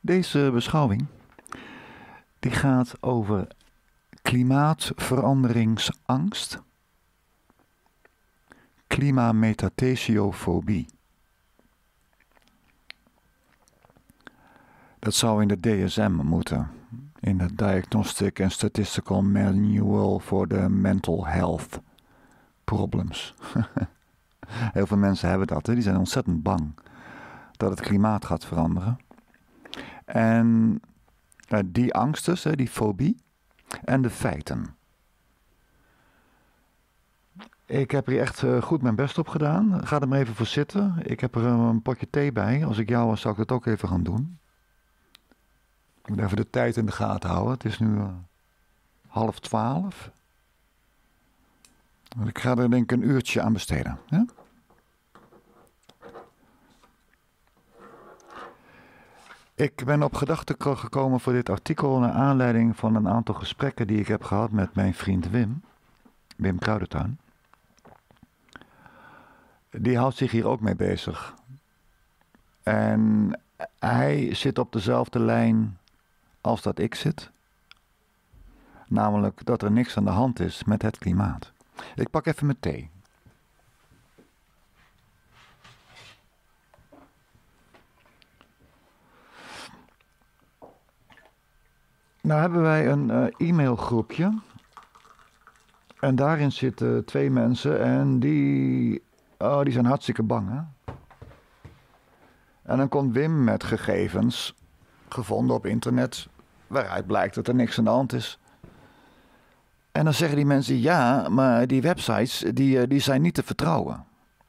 Deze beschouwing die gaat over klimaatveranderingsangst, klimametathesiofobie. Dat zou in de DSM moeten, in de Diagnostic and Statistical Manual for the Mental Health Problems. Heel veel mensen hebben dat, hè? Die zijn ontzettend bang dat het klimaat gaat veranderen. En die angst dus, die fobie en de feiten. Ik heb hier echt goed mijn best op gedaan. Ga er maar even voor zitten. Ik heb er een potje thee bij. Als ik jou was, zou ik dat ook even gaan doen. Ik moet even de tijd in de gaten houden. Het is nu 11:30. Ik ga er denk ik een uurtje aan besteden. Ja? Ik ben op gedachten gekomen voor dit artikel naar aanleiding van een aantal gesprekken die ik heb gehad met mijn vriend Wim Kruidentuin. Die houdt zich hier ook mee bezig. En hij zit op dezelfde lijn als dat ik zit. Namelijk dat er niks aan de hand is met het klimaat. Ik pak even mijn thee. Nou hebben wij een e-mailgroepje. En daarin zitten 2 mensen en die zijn hartstikke bang, hè? En dan komt Wim met gegevens, gevonden op internet, waaruit blijkt dat er niks aan de hand is. En dan zeggen die mensen, ja, maar die websites, die zijn niet te vertrouwen.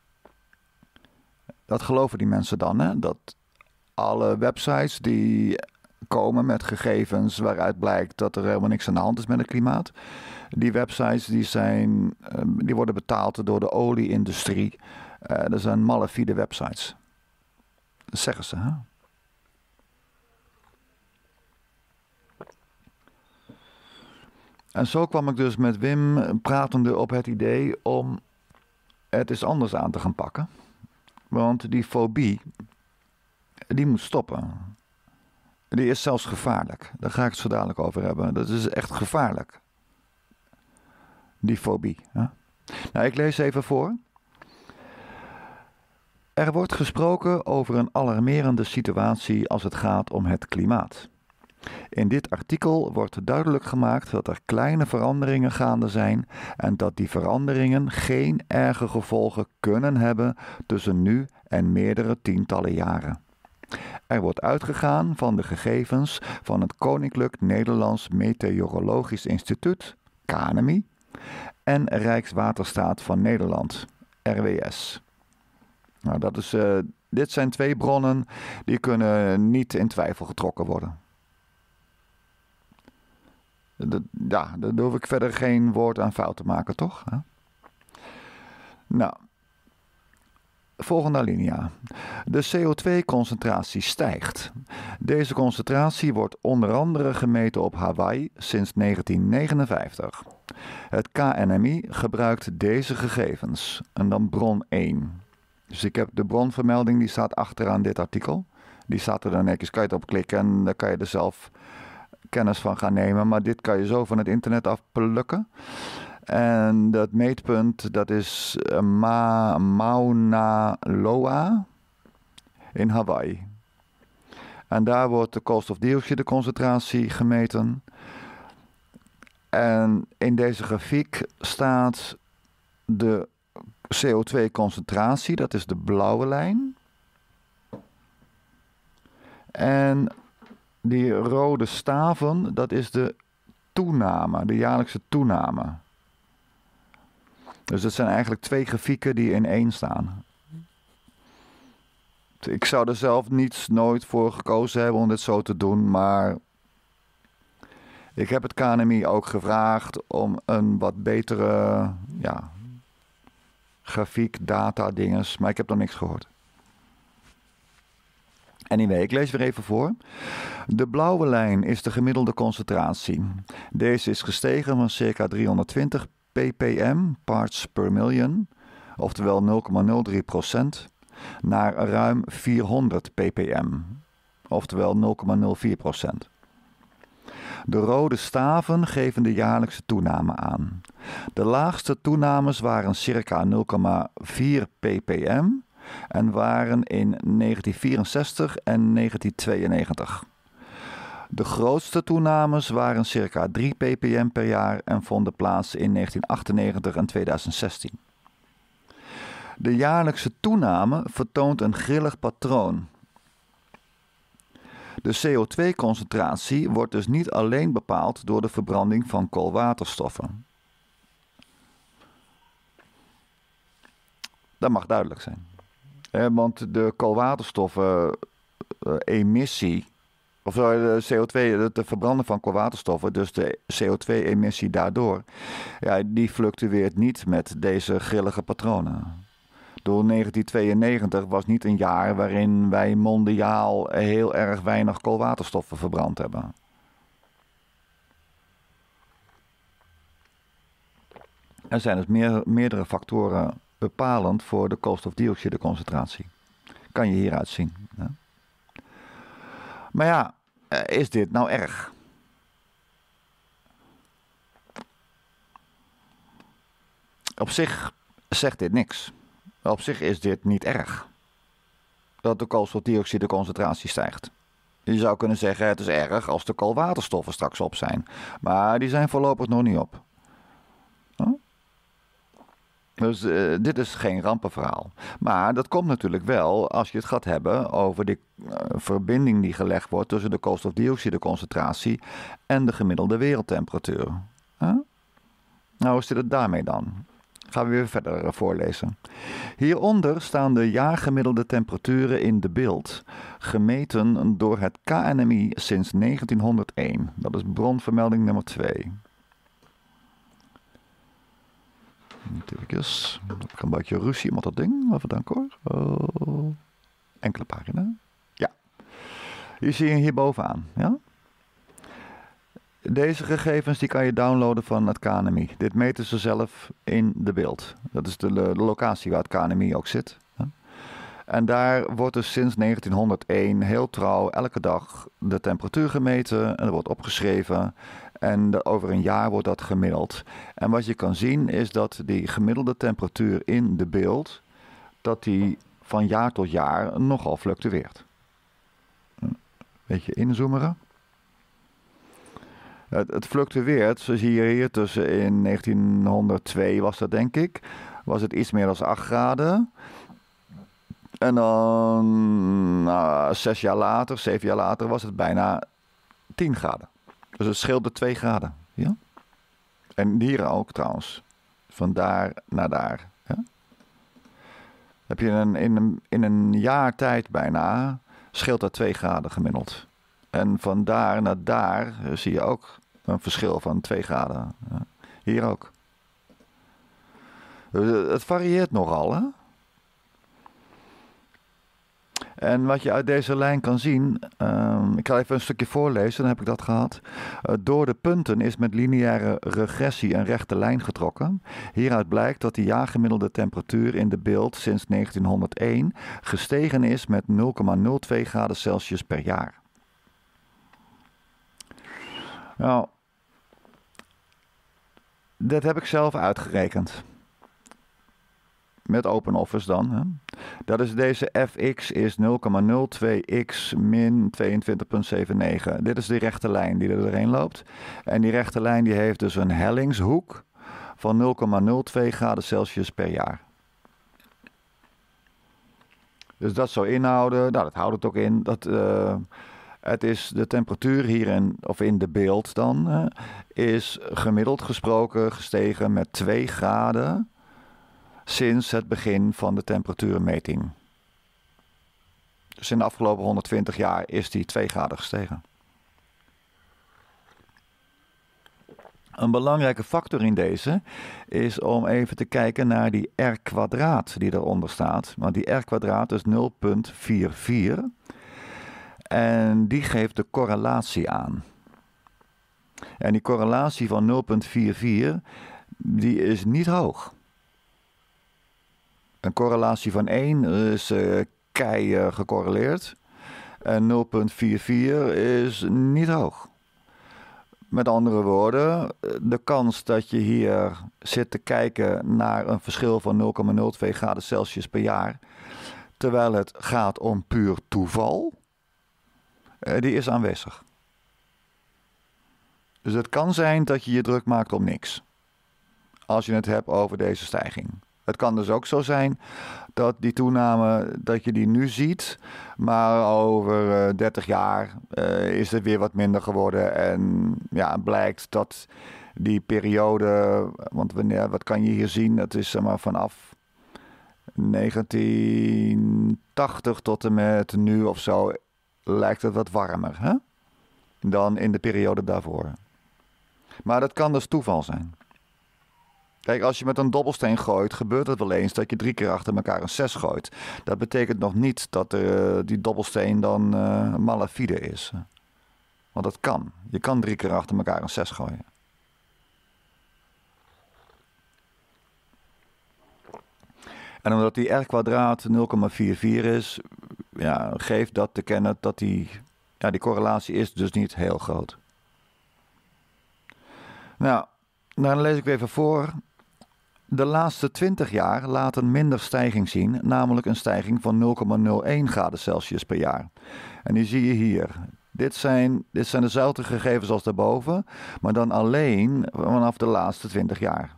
Dat geloven die mensen dan, hè? Dat alle websites die komen met gegevens waaruit blijkt dat er helemaal niks aan de hand is met het klimaat. Die websites die worden betaald door de olieindustrie. Dat zijn malafide websites. Dat zeggen ze, hè? En zo kwam ik dus met Wim pratende op het idee om het eens anders aan te gaan pakken. Want die fobie, die moet stoppen. Die is zelfs gevaarlijk. Daar ga ik het zo dadelijk over hebben. Dat is echt gevaarlijk. Die fobie. Hè? Nou, ik lees even voor. Er wordt gesproken over een alarmerende situatie als het gaat om het klimaat. In dit artikel wordt duidelijk gemaakt dat er kleine veranderingen gaande zijn en dat die veranderingen geen erge gevolgen kunnen hebben tussen nu en meerdere tientallen jaren. Er wordt uitgegaan van de gegevens van het Koninklijk Nederlands Meteorologisch Instituut, KNMI, en Rijkswaterstaat van Nederland, RWS. Nou, dit zijn 2 bronnen die kunnen niet in twijfel getrokken worden. Daar hoef ik verder geen woord aan fout te maken, toch? Hè? Nou, volgende alinea. De CO2-concentratie stijgt. Deze concentratie wordt onder andere gemeten op Hawaii sinds 1959. Het KNMI gebruikt deze gegevens. En dan bron 1. Dus ik heb de bronvermelding, die staat achteraan dit artikel. Die staat er dan netjes, kan je erop klikken en dan kan je er zelf kennis van gaan nemen. Maar dit kan je zo van het internet afplukken. En dat meetpunt, dat is Mauna Loa in Hawaii. En daar wordt de koolstofdioxideconcentratie gemeten. En in deze grafiek staat de CO2-concentratie, dat is de blauwe lijn. En die rode staven, dat is de toename, de jaarlijkse toename. Dus dat zijn eigenlijk 2 grafieken die in 1 staan. Ik zou er zelf nooit voor gekozen hebben om dit zo te doen, maar ik heb het KNMI ook gevraagd om een wat betere grafiek, data, dinges, maar ik heb nog niks gehoord. Anyway, ik lees weer even voor. De blauwe lijn is de gemiddelde concentratie. Deze is gestegen van circa 320 ppm, parts per million, oftewel 0,03%, naar ruim 400 ppm, oftewel 0,04%. De rode staven geven de jaarlijkse toename aan. De laagste toenames waren circa 0,4 ppm en waren in 1964 en 1992. De grootste toenames waren circa 3 ppm per jaar en vonden plaats in 1998 en 2016. De jaarlijkse toename vertoont een grillig patroon. De CO2-concentratie wordt dus niet alleen bepaald door de verbranding van koolwaterstoffen. Dat mag duidelijk zijn. Want de koolwaterstoffen-emissie, of de CO2, het verbranden van koolwaterstoffen, dus de CO2-emissie daardoor, ja, die fluctueert niet met deze grillige patronen. Door 1992 was niet een jaar waarin wij mondiaal heel erg weinig koolwaterstoffen verbrand hebben. Er zijn dus meerdere factoren bepalend voor de koolstofdioxideconcentratie. Kan je hieruit zien. Hè? Maar ja, is dit nou erg? Op zich zegt dit niks. Op zich is dit niet erg. Dat de koolstofdioxideconcentratie stijgt. Je zou kunnen zeggen het is erg als de koolwaterstoffen straks op zijn. Maar die zijn voorlopig nog niet op. Huh? Dus dit is geen rampenverhaal. Maar dat komt natuurlijk wel als je het gaat hebben over die verbinding die gelegd wordt tussen de koolstofdioxideconcentratie en de gemiddelde wereldtemperatuur. Huh? Nou, hoe zit het daarmee dan? Gaan we weer verder voorlezen. Hieronder staan de jaargemiddelde temperaturen in de beeld, gemeten door het KNMI sinds 1901. Dat is bronvermelding nummer 2. Even, ik heb een beetje ruzie met dat ding. Even danken hoor. Enkele pagina. Ja. Die zie je hier bovenaan. Ja? Deze gegevens die kan je downloaden van het KNMI. Dit meten ze zelf in de beeld. Dat is de locatie waar het KNMI ook zit. En daar wordt dus sinds 1901 heel trouw elke dag de temperatuur gemeten. En dat wordt opgeschreven. En over een jaar wordt dat gemiddeld. En wat je kan zien is dat die gemiddelde temperatuur in de beeld, dat die van jaar tot jaar nogal fluctueert. Beetje inzoomeren. Het fluctueert, zo zie je hier tussen in 1902 was dat denk ik, was het iets meer dan 8 graden. En dan 6 jaar later, 7 jaar later was het bijna 10 graden. Dus het scheelde 2 graden. Ja? En hier ook trouwens, van daar naar daar. Ja? Heb je in een jaar tijd bijna, scheelt dat 2 graden gemiddeld. En van daar naar daar zie je ook een verschil van 2 graden. Ja. Hier ook. Het varieert nogal, hè? En wat je uit deze lijn kan zien, ik ga even een stukje voorlezen, dan heb ik dat gehad. Door de punten is met lineaire regressie een rechte lijn getrokken. Hieruit blijkt dat de jaargemiddelde temperatuur in de beeld sinds 1901 gestegen is met 0,02 graden Celsius per jaar. Nou, dat heb ik zelf uitgerekend. Met OpenOffice dan. Hè. Dat is deze fx is 0,02x min 22,79. Dit is de rechte lijn die er doorheen loopt. En die rechte lijn die heeft dus een hellingshoek van 0,02 graden Celsius per jaar. Dus dat zou inhouden, nou dat houdt het ook in, dat het is de temperatuur hierin, of in de beeld dan, is gemiddeld gesproken gestegen met 2 graden sinds het begin van de temperatuurmeting. Dus in de afgelopen 120 jaar is die 2 graden gestegen. Een belangrijke factor in deze is om even te kijken naar die r kwadraat die eronder staat. Want die r kwadraat is 0,44 en die geeft de correlatie aan. En die correlatie van 0,44 die is niet hoog. Een correlatie van 1 is kei gecorreleerd. En 0,44 is niet hoog. Met andere woorden, de kans dat je hier zit te kijken naar een verschil van 0,02 graden Celsius per jaar, terwijl het gaat om puur toeval, die is aanwezig. Dus het kan zijn dat je je druk maakt om niks, als je het hebt over deze stijging. Het kan dus ook zo zijn dat die toename, dat je die nu ziet, maar over 30 jaar is het weer wat minder geworden. En ja, blijkt dat die periode, want wat kan je hier zien? Het is zeg maar vanaf 1980 tot en met nu of zo, lijkt het wat warmer, hè? Dan in de periode daarvoor. Maar dat kan dus toeval zijn. Kijk, als je met een dobbelsteen gooit, gebeurt het wel eens dat je 3 keer achter elkaar een 6 gooit. Dat betekent nog niet dat die dobbelsteen dan malafide is. Want dat kan. Je kan 3 keer achter elkaar een 6 gooien. En omdat die R kwadraat 0,44 is, ja, geeft dat te kennen dat die correlatie is dus niet heel groot. Nou, dan lees ik weer even voor. De laatste 20 jaar laten minder stijging zien, namelijk een stijging van 0,01 graden Celsius per jaar. En die zie je hier. Dit zijn dezelfde gegevens als daarboven, maar dan alleen vanaf de laatste 20 jaar.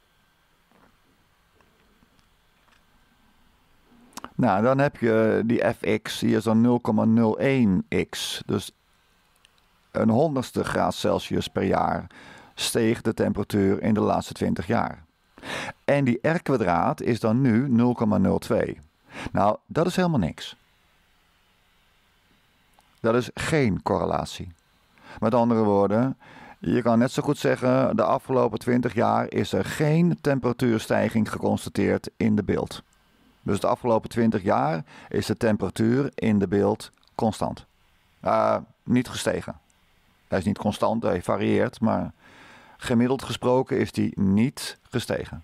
Nou, dan heb je die fx, die is dan 0,01x. Dus een 100ste graad Celsius per jaar steeg de temperatuur in de laatste 20 jaar. En die R kwadraat is dan nu 0,02. Nou, dat is helemaal niks. Dat is geen correlatie. Met andere woorden, je kan net zo goed zeggen, de afgelopen 20 jaar is er geen temperatuurstijging geconstateerd in de beeld. Dus de afgelopen 20 jaar is de temperatuur in de beeld constant. Niet gestegen. Hij is niet constant, hij varieert, maar gemiddeld gesproken is die niet gestegen.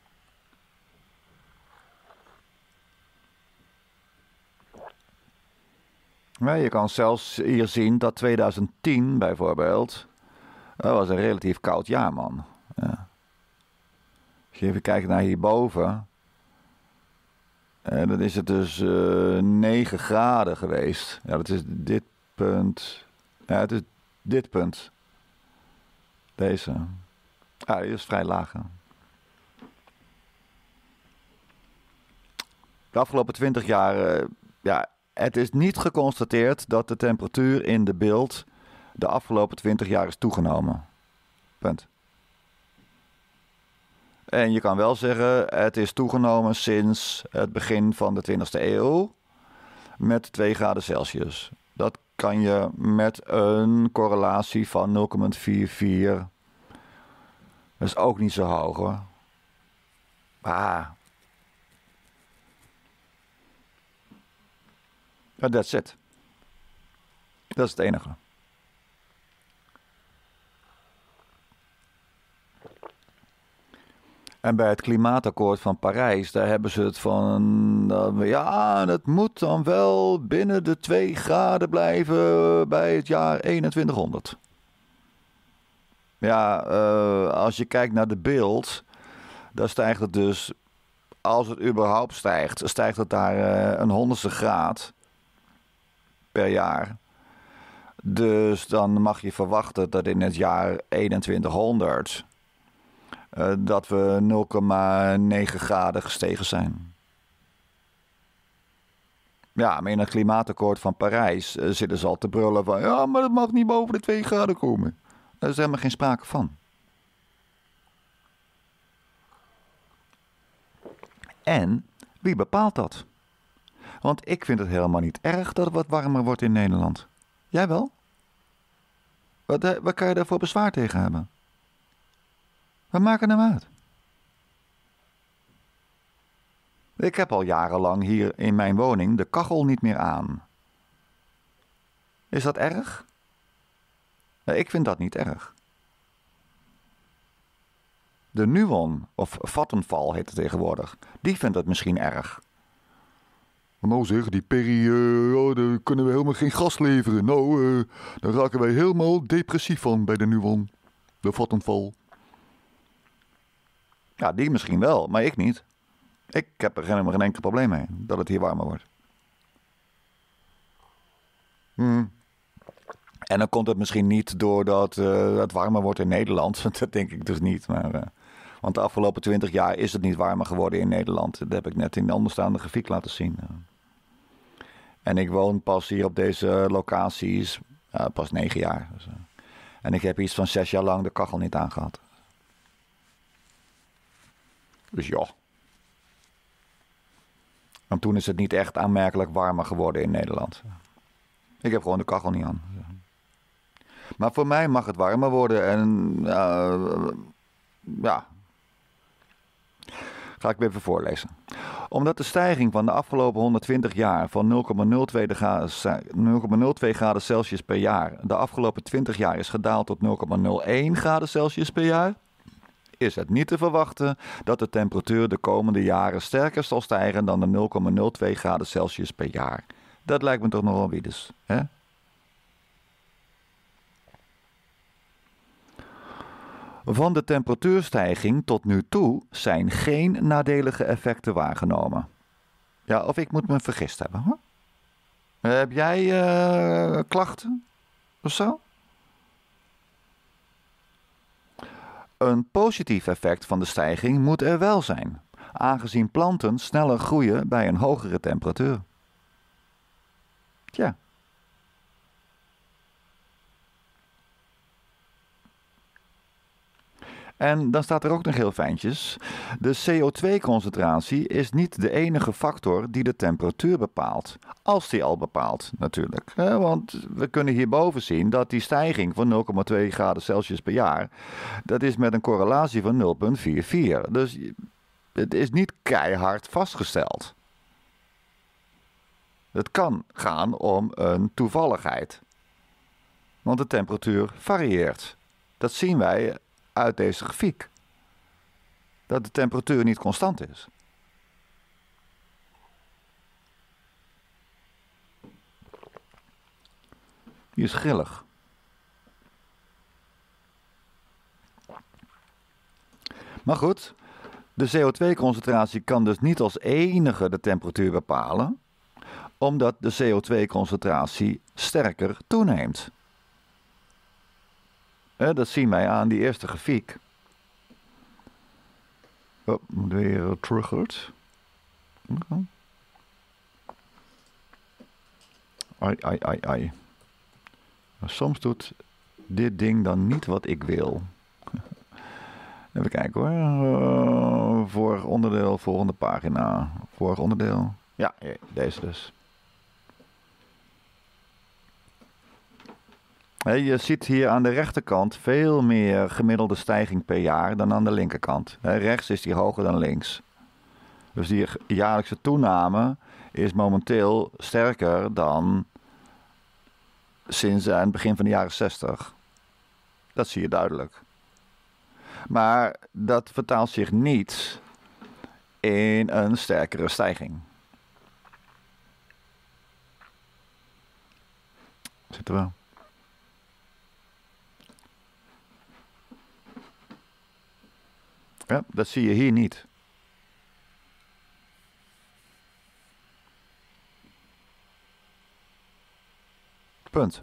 Maar je kan zelfs hier zien dat 2010 bijvoorbeeld, dat was een relatief koud jaar, man. Ja. Als je even kijkt naar hierboven, dan is het dus 9 graden geweest. Ja, dat is dit punt. Ja, het is dit punt. Deze. Die is vrij laag. Hè? De afgelopen 20 jaar, het is niet geconstateerd dat de temperatuur in de beeld de afgelopen 20 jaar is toegenomen. Punt. En je kan wel zeggen, het is toegenomen sinds het begin van de 20e eeuw met 2 graden Celsius. Dat kan je met een correlatie van 0,44. Dat is ook niet zo hoog, hoor. That's it. Dat is het enige. En bij het klimaatakkoord van Parijs, daar hebben ze het van, dat moet dan wel binnen de 2 graden blijven bij het jaar 2100. Ja, als je kijkt naar de beeld, dan stijgt het dus, als het überhaupt stijgt, stijgt het daar een 100ste graad per jaar. Dus dan mag je verwachten dat in het jaar 2100 dat we 0,9 graden gestegen zijn. Ja, maar in het klimaatakkoord van Parijs zitten ze al te brullen van, ja, maar het mag niet boven de 2 graden komen. Daar is helemaal geen sprake van. En wie bepaalt dat? Want ik vind het helemaal niet erg dat het wat warmer wordt in Nederland. Jij wel? Wat kan je daar voor bezwaar tegen hebben? We maken hem uit. Ik heb al jarenlang hier in mijn woning de kachel niet meer aan. Is dat erg? Ik vind dat niet erg. De Nuon, of Vattenfall heet het tegenwoordig, die vindt het misschien erg. Nou zeg, die Perry, daar kunnen we helemaal geen gas leveren. Nou, daar raken wij helemaal depressief van bij de Nuon. De Vattenfall. Ja, die misschien wel, maar ik niet. Ik heb er helemaal geen enkel probleem mee dat het hier warmer wordt. En dan komt het misschien niet doordat het warmer wordt in Nederland. Dat denk ik dus niet. Maar, want de afgelopen 20 jaar is het niet warmer geworden in Nederland. Dat heb ik net in de onderstaande grafiek laten zien. En ik woon pas hier op deze locaties pas 9 jaar. Dus, en ik heb iets van 6 jaar lang de kachel niet aangehad. Dus ja. En toen is het niet echt aanmerkelijk warmer geworden in Nederland. Ik heb gewoon de kachel niet aan. Maar voor mij mag het warmer worden en ja. Ga ik weer even voorlezen. Omdat de stijging van de afgelopen 120 jaar van 0,02 graden Celsius per jaar de afgelopen 20 jaar is gedaald tot 0,01 graden Celsius per jaar, is het niet te verwachten dat de temperatuur de komende jaren sterker zal stijgen dan de 0,02 graden Celsius per jaar. Dat lijkt me toch nogal wiedes, hè? Van de temperatuurstijging tot nu toe zijn geen nadelige effecten waargenomen. Ja, of ik moet me vergist hebben, hoor. Heb jij klachten of zo? Een positief effect van de stijging moet er wel zijn, aangezien planten sneller groeien bij een hogere temperatuur. Tja. En dan staat er ook nog heel fijntjes. De CO2-concentratie is niet de enige factor die de temperatuur bepaalt. Als die al bepaalt, natuurlijk. Want we kunnen hierboven zien dat die stijging van 0,2 graden Celsius per jaar, dat is met een correlatie van 0,44. Dus het is niet keihard vastgesteld. Het kan gaan om een toevalligheid. Want de temperatuur varieert. Dat zien wij uit deze grafiek. Dat de temperatuur niet constant is. Die is grillig. Maar goed, de CO2-concentratie kan dus niet als enige de temperatuur bepalen, omdat de CO2-concentratie sterker toeneemt. Dat zien wij aan die eerste grafiek. Oh, weer teruggehoord. Ai. Soms doet dit ding dan niet wat ik wil. Even kijken hoor. Vorig onderdeel, volgende pagina. Vorig onderdeel. Ja, deze dus. Je ziet hier aan de rechterkant veel meer gemiddelde stijging per jaar dan aan de linkerkant. Rechts is die hoger dan links. Dus die jaarlijkse toename is momenteel sterker dan sinds het begin van de jaren 60. Dat zie je duidelijk. Maar dat vertaalt zich niet in een sterkere stijging. Zitten we. Ja, dat zie je hier niet. Punt.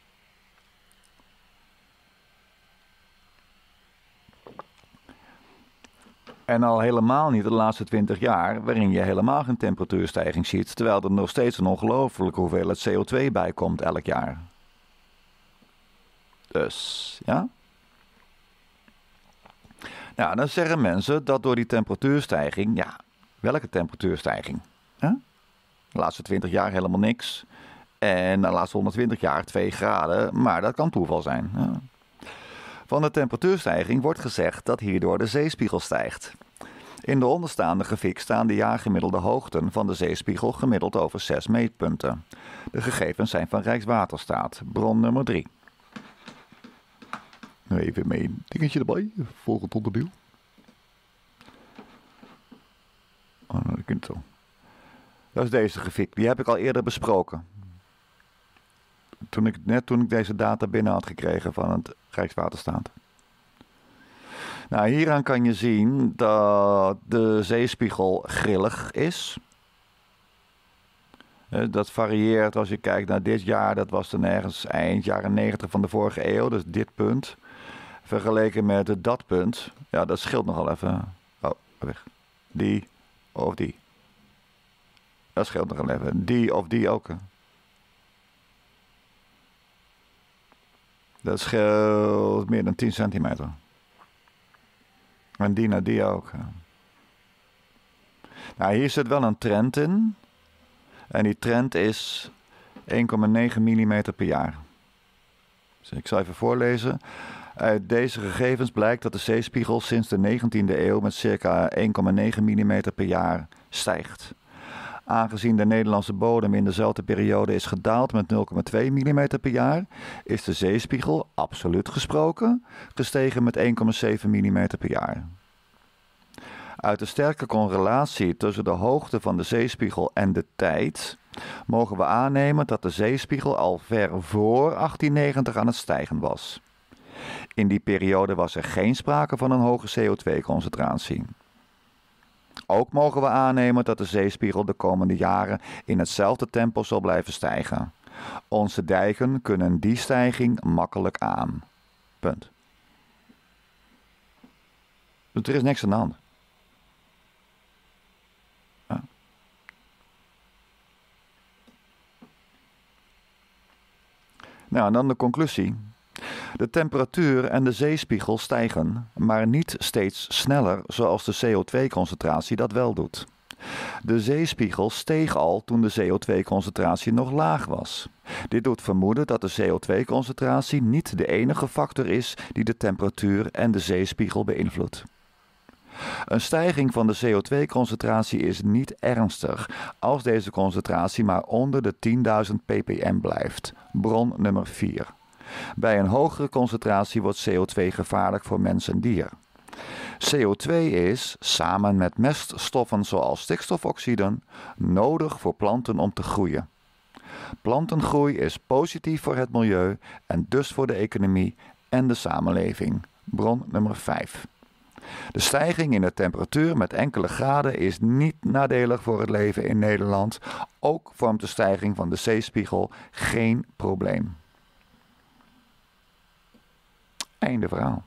En al helemaal niet de laatste 20 jaar, waarin je helemaal geen temperatuurstijging ziet, terwijl er nog steeds een ongelooflijke hoeveelheid CO2 bij komt elk jaar. Dus, ja. Nou, dan zeggen mensen dat door die temperatuurstijging, ja, welke temperatuurstijging? De laatste 20 jaar helemaal niks. En de laatste 120 jaar 2 graden, maar dat kan toeval zijn. Ja. Van de temperatuurstijging wordt gezegd dat hierdoor de zeespiegel stijgt. In de onderstaande grafiek staan de jaargemiddelde hoogten van de zeespiegel gemiddeld over 6 meetpunten. De gegevens zijn van Rijkswaterstaat, bron nummer 3. Even mijn dingetje erbij, volgend onderdeel. Oh, dat kunt zo. Dat is deze grafiek. Die heb ik al eerder besproken. Toen ik deze data binnen had gekregen van het Rijkswaterstaat. Nou, hieraan kan je zien dat de zeespiegel grillig is. Dat varieert als je kijkt naar dit jaar. Dat was dan ergens eind jaren 90 van de vorige eeuw. Dus dit punt. Vergeleken met dat punt. Ja, dat scheelt nogal even. Oh, weg. Die of die. Dat scheelt nogal even. Die of die ook. Dat scheelt meer dan 10 centimeter. En die naar die ook. Nou, hier zit wel een trend in. En die trend is 1,9 mm per jaar. Dus ik zal even voorlezen. Uit deze gegevens blijkt dat de zeespiegel sinds de 19e eeuw met circa 1,9 mm per jaar stijgt. Aangezien de Nederlandse bodem in dezelfde periode is gedaald met 0,2 mm per jaar, is de zeespiegel, absoluut gesproken, gestegen met 1,7 mm per jaar. Uit de sterke correlatie tussen de hoogte van de zeespiegel en de tijd mogen we aannemen dat de zeespiegel al ver voor 1890 aan het stijgen was. In die periode was er geen sprake van een hoge CO2-concentratie. Ook mogen we aannemen dat de zeespiegel de komende jaren in hetzelfde tempo zal blijven stijgen. Onze dijken kunnen die stijging makkelijk aan. Punt. Dus er is niks aan de hand. Ja. Nou, en dan de conclusie. De temperatuur en de zeespiegel stijgen, maar niet steeds sneller zoals de CO2-concentratie dat wel doet. De zeespiegel steeg al toen de CO2-concentratie nog laag was. Dit doet vermoeden dat de CO2-concentratie niet de enige factor is die de temperatuur en de zeespiegel beïnvloedt. Een stijging van de CO2-concentratie is niet ernstig als deze concentratie maar onder de 10.000 ppm blijft. Bron nummer 4. Bij een hogere concentratie wordt CO2 gevaarlijk voor mens en dier. CO2 is, samen met meststoffen zoals stikstofoxiden, nodig voor planten om te groeien. Plantengroei is positief voor het milieu en dus voor de economie en de samenleving. Bron nummer 5. De stijging in de temperatuur met enkele graden is niet nadelig voor het leven in Nederland. Ook vormt de stijging van de zeespiegel geen probleem. Einde verhaal.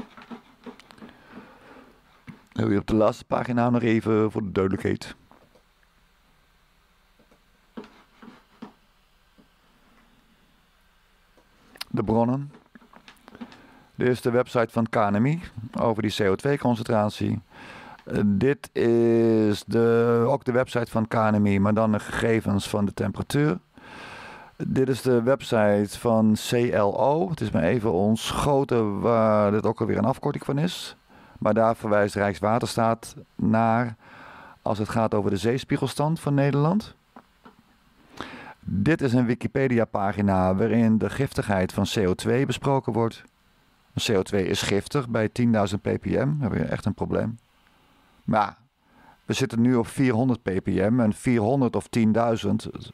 Nu op de laatste pagina nog even voor de duidelijkheid. De bronnen. Dit is de website van KNMI over die CO2-concentratie. Dit is ook de website van KNMI, maar dan de gegevens van de temperatuur. Dit is de website van CLO. Het is me even ontschoten waar dit ook alweer een afkorting van is. Maar daar verwijst Rijkswaterstaat naar als het gaat over de zeespiegelstand van Nederland. Dit is een Wikipedia-pagina waarin de giftigheid van CO2 besproken wordt. CO2 is giftig bij 10.000 ppm. Dan hebben we echt een probleem. Maar we zitten nu op 400 ppm en 400 of 10.000...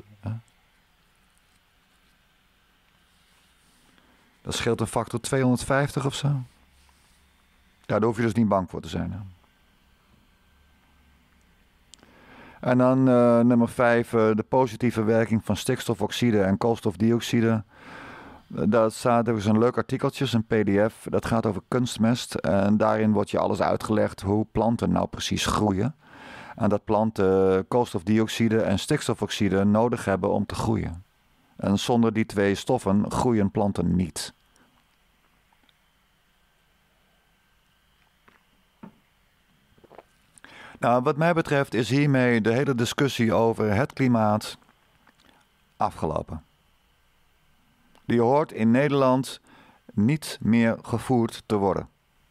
Dat scheelt een factor 250 of zo. Ja, daar hoef je dus niet bang voor te zijn. Hè? En dan nummer 5, de positieve werking van stikstofoxide en koolstofdioxide. Daar staat er een leuk artikeltje, een pdf. Dat gaat over kunstmest. En daarin wordt je alles uitgelegd hoe planten nou precies groeien. En dat planten koolstofdioxide en stikstofoxide nodig hebben om te groeien. En zonder die twee stoffen groeien planten niet. Nou, wat mij betreft is hiermee de hele discussie over het klimaat afgelopen. Die hoort in Nederland niet meer gevoerd te worden.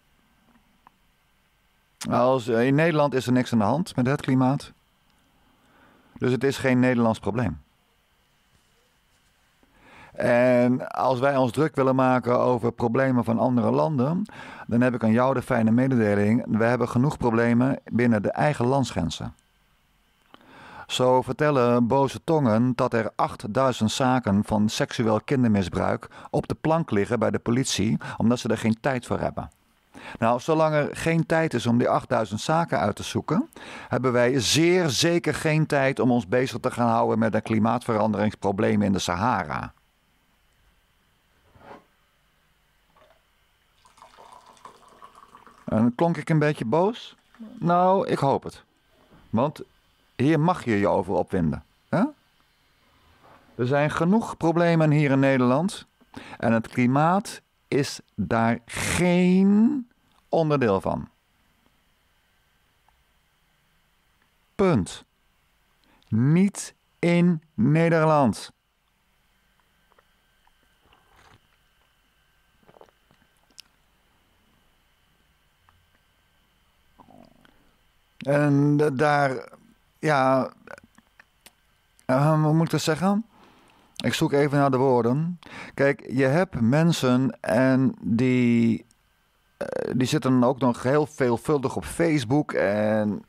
In Nederland is er niks aan de hand met het klimaat. Dus het is geen Nederlands probleem. En als wij ons druk willen maken over problemen van andere landen, dan heb ik aan jou de fijne mededeling. We hebben genoeg problemen binnen de eigen landsgrenzen. Zo vertellen boze tongen dat er 8000 zaken van seksueel kindermisbruik op de plank liggen bij de politie, omdat ze er geen tijd voor hebben. Nou, zolang er geen tijd is om die 8000 zaken uit te zoeken, hebben wij zeer zeker geen tijd om ons bezig te gaan houden met een klimaatveranderingsprobleem in de Sahara. En klonk ik een beetje boos? Nou, ik hoop het. Want hier mag je je over opwinden. Hè? Er zijn genoeg problemen hier in Nederland. En het klimaat is daar geen onderdeel van. Punt. Niet in Nederland. En daar, ja, hoe moet ik dat zeggen? Ik zoek even naar de woorden. Kijk, je hebt mensen en die zitten ook nog heel veelvuldig op Facebook. En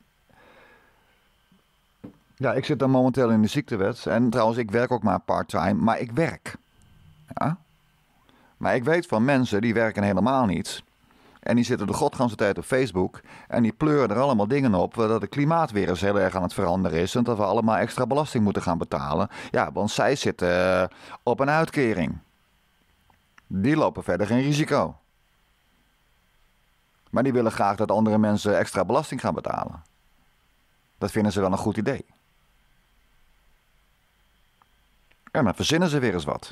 ja, ik zit dan momenteel in de ziektewet. En trouwens, ik werk ook maar part-time, maar ik werk. Ja? Maar ik weet van mensen die werken helemaal niet. En die zitten de godganse tijd op Facebook. En die pleuren er allemaal dingen op. Dat het klimaat weer eens heel erg aan het veranderen is. En dat we allemaal extra belasting moeten gaan betalen. Ja, want zij zitten op een uitkering. Die lopen verder geen risico. Maar die willen graag dat andere mensen extra belasting gaan betalen. Dat vinden ze wel een goed idee. En dan verzinnen ze weer eens wat.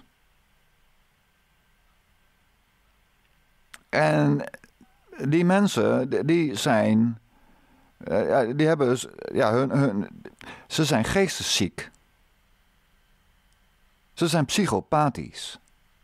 En die mensen, die zijn, die hebben, ja, ze zijn geestesziek. Ze zijn psychopathisch.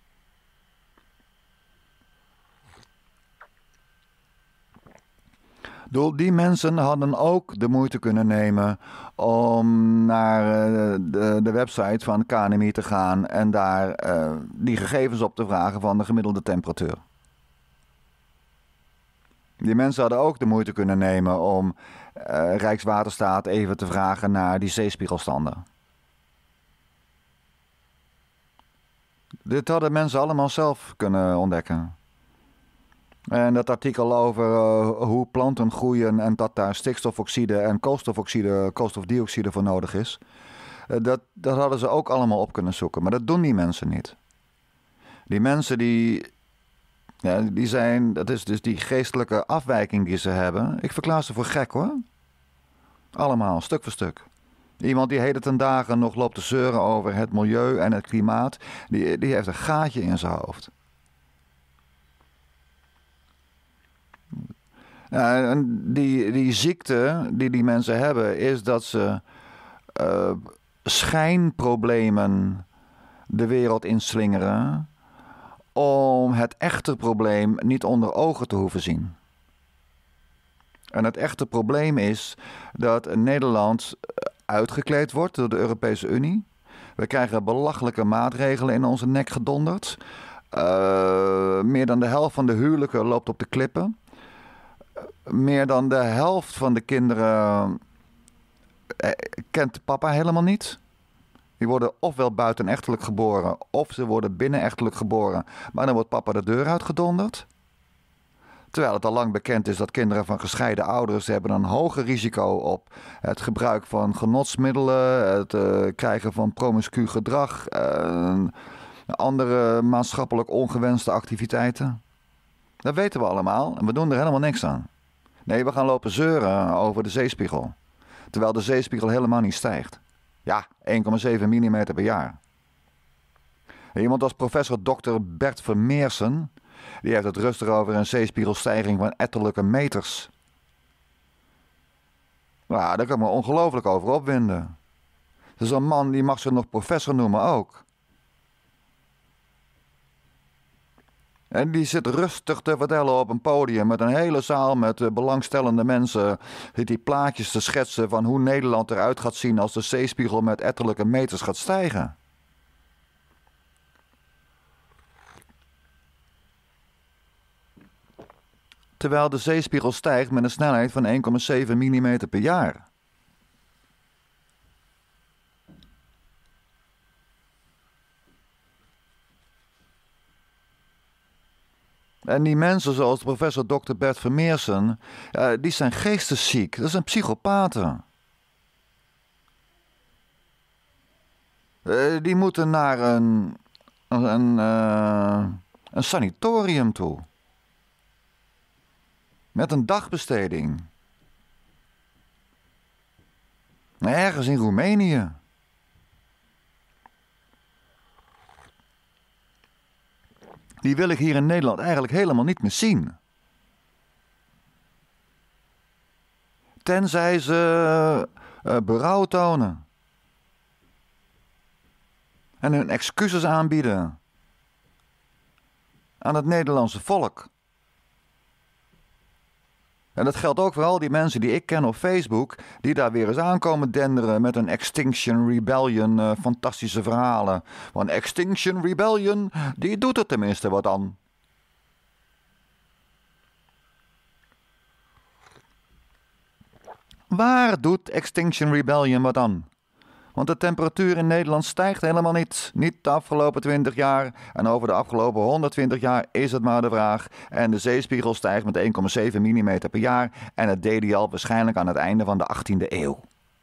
Die mensen hadden ook de moeite kunnen nemen om naar de website van KNMI te gaan en daar die gegevens op te vragen van de gemiddelde temperatuur. Die mensen hadden ook de moeite kunnen nemen om Rijkswaterstaat even te vragen naar die zeespiegelstanden. Dit hadden mensen allemaal zelf kunnen ontdekken. En dat artikel over hoe planten groeien en dat daar stikstofoxide en koolstofdioxide voor nodig is. Dat hadden ze ook allemaal op kunnen zoeken. Maar dat doen die mensen niet. Die mensen die zijn, dat is dus die geestelijke afwijking die ze hebben. Ik verklaar ze voor gek hoor. Allemaal, stuk voor stuk. Iemand die heden ten dagen nog loopt te zeuren over het milieu en het klimaat, die heeft een gaatje in zijn hoofd. En die ziekte die mensen hebben is dat ze schijnproblemen de wereld inslingeren om het echte probleem niet onder ogen te hoeven zien. En het echte probleem is dat Nederland uitgekleed wordt door de Europese Unie. We krijgen belachelijke maatregelen in onze nek gedonderd. Meer dan de helft van de huwelijken loopt op de klippen. Meer dan de helft van de kinderen kent papa helemaal niet. Die worden ofwel buitenechtelijk geboren, of ze worden binnenechtelijk geboren. Maar dan wordt papa de deur uitgedonderd. Terwijl het al lang bekend is dat kinderen van gescheiden ouders hebben een hoger risico op het gebruik van genotsmiddelen, het krijgen van promiscu gedrag, andere maatschappelijk ongewenste activiteiten. Dat weten we allemaal en we doen er helemaal niks aan. Nee, we gaan lopen zeuren over de zeespiegel. Terwijl de zeespiegel helemaal niet stijgt. Ja, 1,7 mm per jaar. Iemand als professor Dr. Bert Vermeersen, die heeft het rustig over een zeespiegelstijging van ettelijke meters. Nou, daar kan ik me ongelooflijk over opwinden. Dus een man die mag zich nog professor noemen ook. En die zit rustig te vertellen op een podium met een hele zaal met belangstellende mensen. Die plaatjes te schetsen van hoe Nederland eruit gaat zien als de zeespiegel met ettelijke meters gaat stijgen. Terwijl de zeespiegel stijgt met een snelheid van 1,7 mm per jaar. En die mensen zoals professor Dr. Bert Vermeersen, die zijn geestesziek. Dat zijn psychopaten. Die moeten naar een sanatorium toe. Met een dagbesteding. Ergens in Roemenië. Die wil ik hier in Nederland eigenlijk helemaal niet meer zien. Tenzij ze berouw tonen. En hun excuses aanbieden. Aan het Nederlandse volk. En dat geldt ook voor al die mensen die ik ken op Facebook, die daar weer eens aankomen denderen met een Extinction Rebellion, fantastische verhalen. Want Extinction Rebellion, die doet er tenminste wat aan. Waar doet Extinction Rebellion wat aan? Want de temperatuur in Nederland stijgt helemaal niet. Niet de afgelopen 20 jaar. En over de afgelopen 120 jaar is het maar de vraag. En de zeespiegel stijgt met 1,7 mm per jaar. En dat deed hij al waarschijnlijk aan het einde van de 18e eeuw.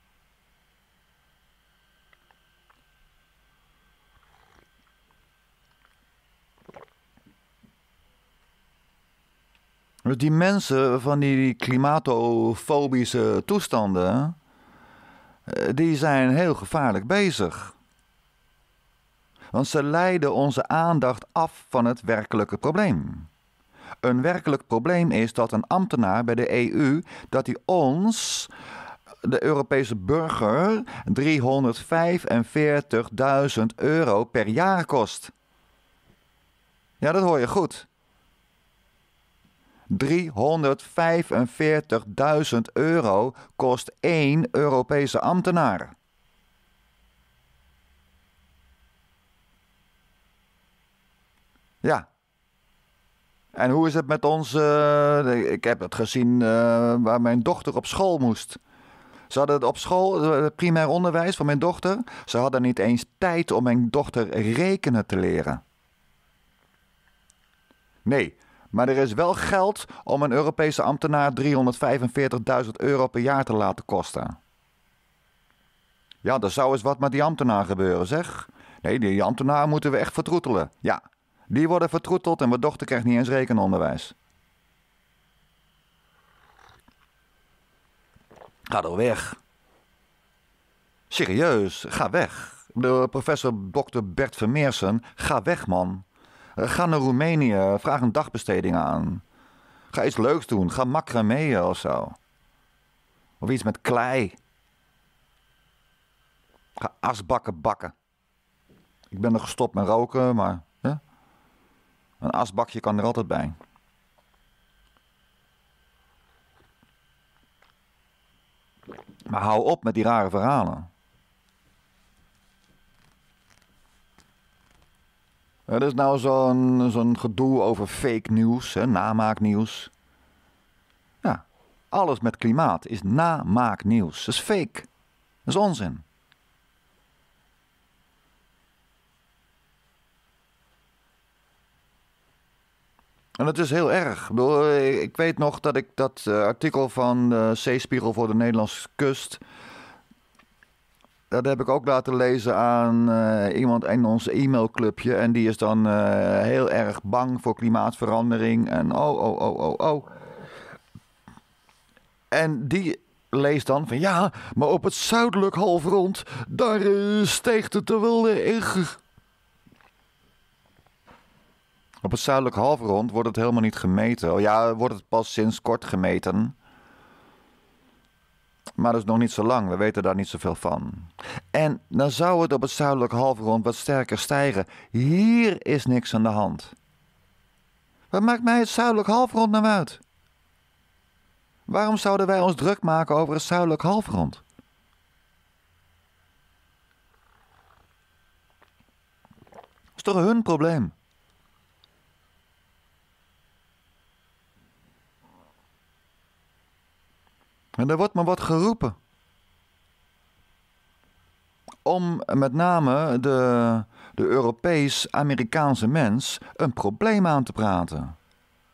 Dus die mensen van die klimatofobische toestanden, die zijn heel gevaarlijk bezig. Want ze leiden onze aandacht af van het werkelijke probleem. Een werkelijk probleem is dat een ambtenaar bij de EU, dat hij ons, de Europese burger, 345.000 euro per jaar kost. Ja, dat hoor je goed. 345.000 euro kost 1 Europese ambtenaar. Ja. En hoe is het met ons? Ik heb het gezien waar mijn dochter op school moest. Ze hadden het op school, het primair onderwijs van mijn dochter. Ze hadden niet eens tijd om mijn dochter rekenen te leren. Nee. Maar er is wel geld om een Europese ambtenaar 345.000 euro per jaar te laten kosten. Ja, er zou eens wat met die ambtenaar gebeuren, zeg. Nee, die ambtenaar moeten we echt vertroetelen. Ja, die worden vertroeteld en mijn dochter krijgt niet eens rekenonderwijs. Ga er weg. Serieus, ga weg. De professor Dr. Bert Vermeersen, ga weg, man. Ga naar Roemenië, vraag een dagbesteding aan. Ga iets leuks doen, ga macrameën of zo. Of iets met klei. Ga asbakken bakken. Ik ben er gestopt met roken, maar ja, een asbakje kan er altijd bij. Maar hou op met die rare verhalen. Er is nou zo'n gedoe over fake nieuws, namaaknieuws. Ja, alles met klimaat is namaaknieuws. Dat is fake. Dat is onzin. En het is heel erg. Ik weet nog dat ik dat artikel van de zeespiegel voor de Nederlandse kust, dat heb ik ook laten lezen aan iemand in ons e-mailclubje. En die is dan heel erg bang voor klimaatverandering. En oh. En die leest dan van ja, maar op het zuidelijk halfrond, daar steegt het er wel erg. Op het zuidelijk halfrond wordt het helemaal niet gemeten. Oh ja, wordt het pas sinds kort gemeten. Maar dat is nog niet zo lang, we weten daar niet zoveel van. En dan zou het op het zuidelijk halfrond wat sterker stijgen. Hier is niks aan de hand. Wat maakt mij het zuidelijk halfrond nou uit? Waarom zouden wij ons druk maken over het zuidelijk halfrond? Dat is toch hun probleem? En er wordt maar wat geroepen. Om met name de Europees-Amerikaanse mens een probleem aan te praten.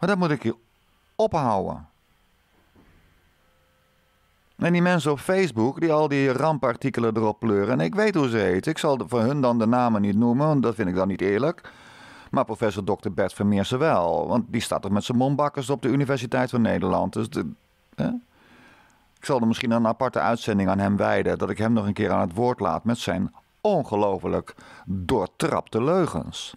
Maar dat moet ik hier ophouden. En die mensen op Facebook die al die rampartikelen erop pleuren. En ik weet hoe ze heten. Ik zal voor hun dan de namen niet noemen, want dat vind ik dan niet eerlijk. Maar professor Dr. Bert Vermeersen wel. Want die staat toch met zijn mombakkers op de Universiteit van Nederland. Dus ik zal er misschien een aparte uitzending aan hem wijden. Dat ik hem nog een keer aan het woord laat met zijn ongelooflijk doortrapte leugens.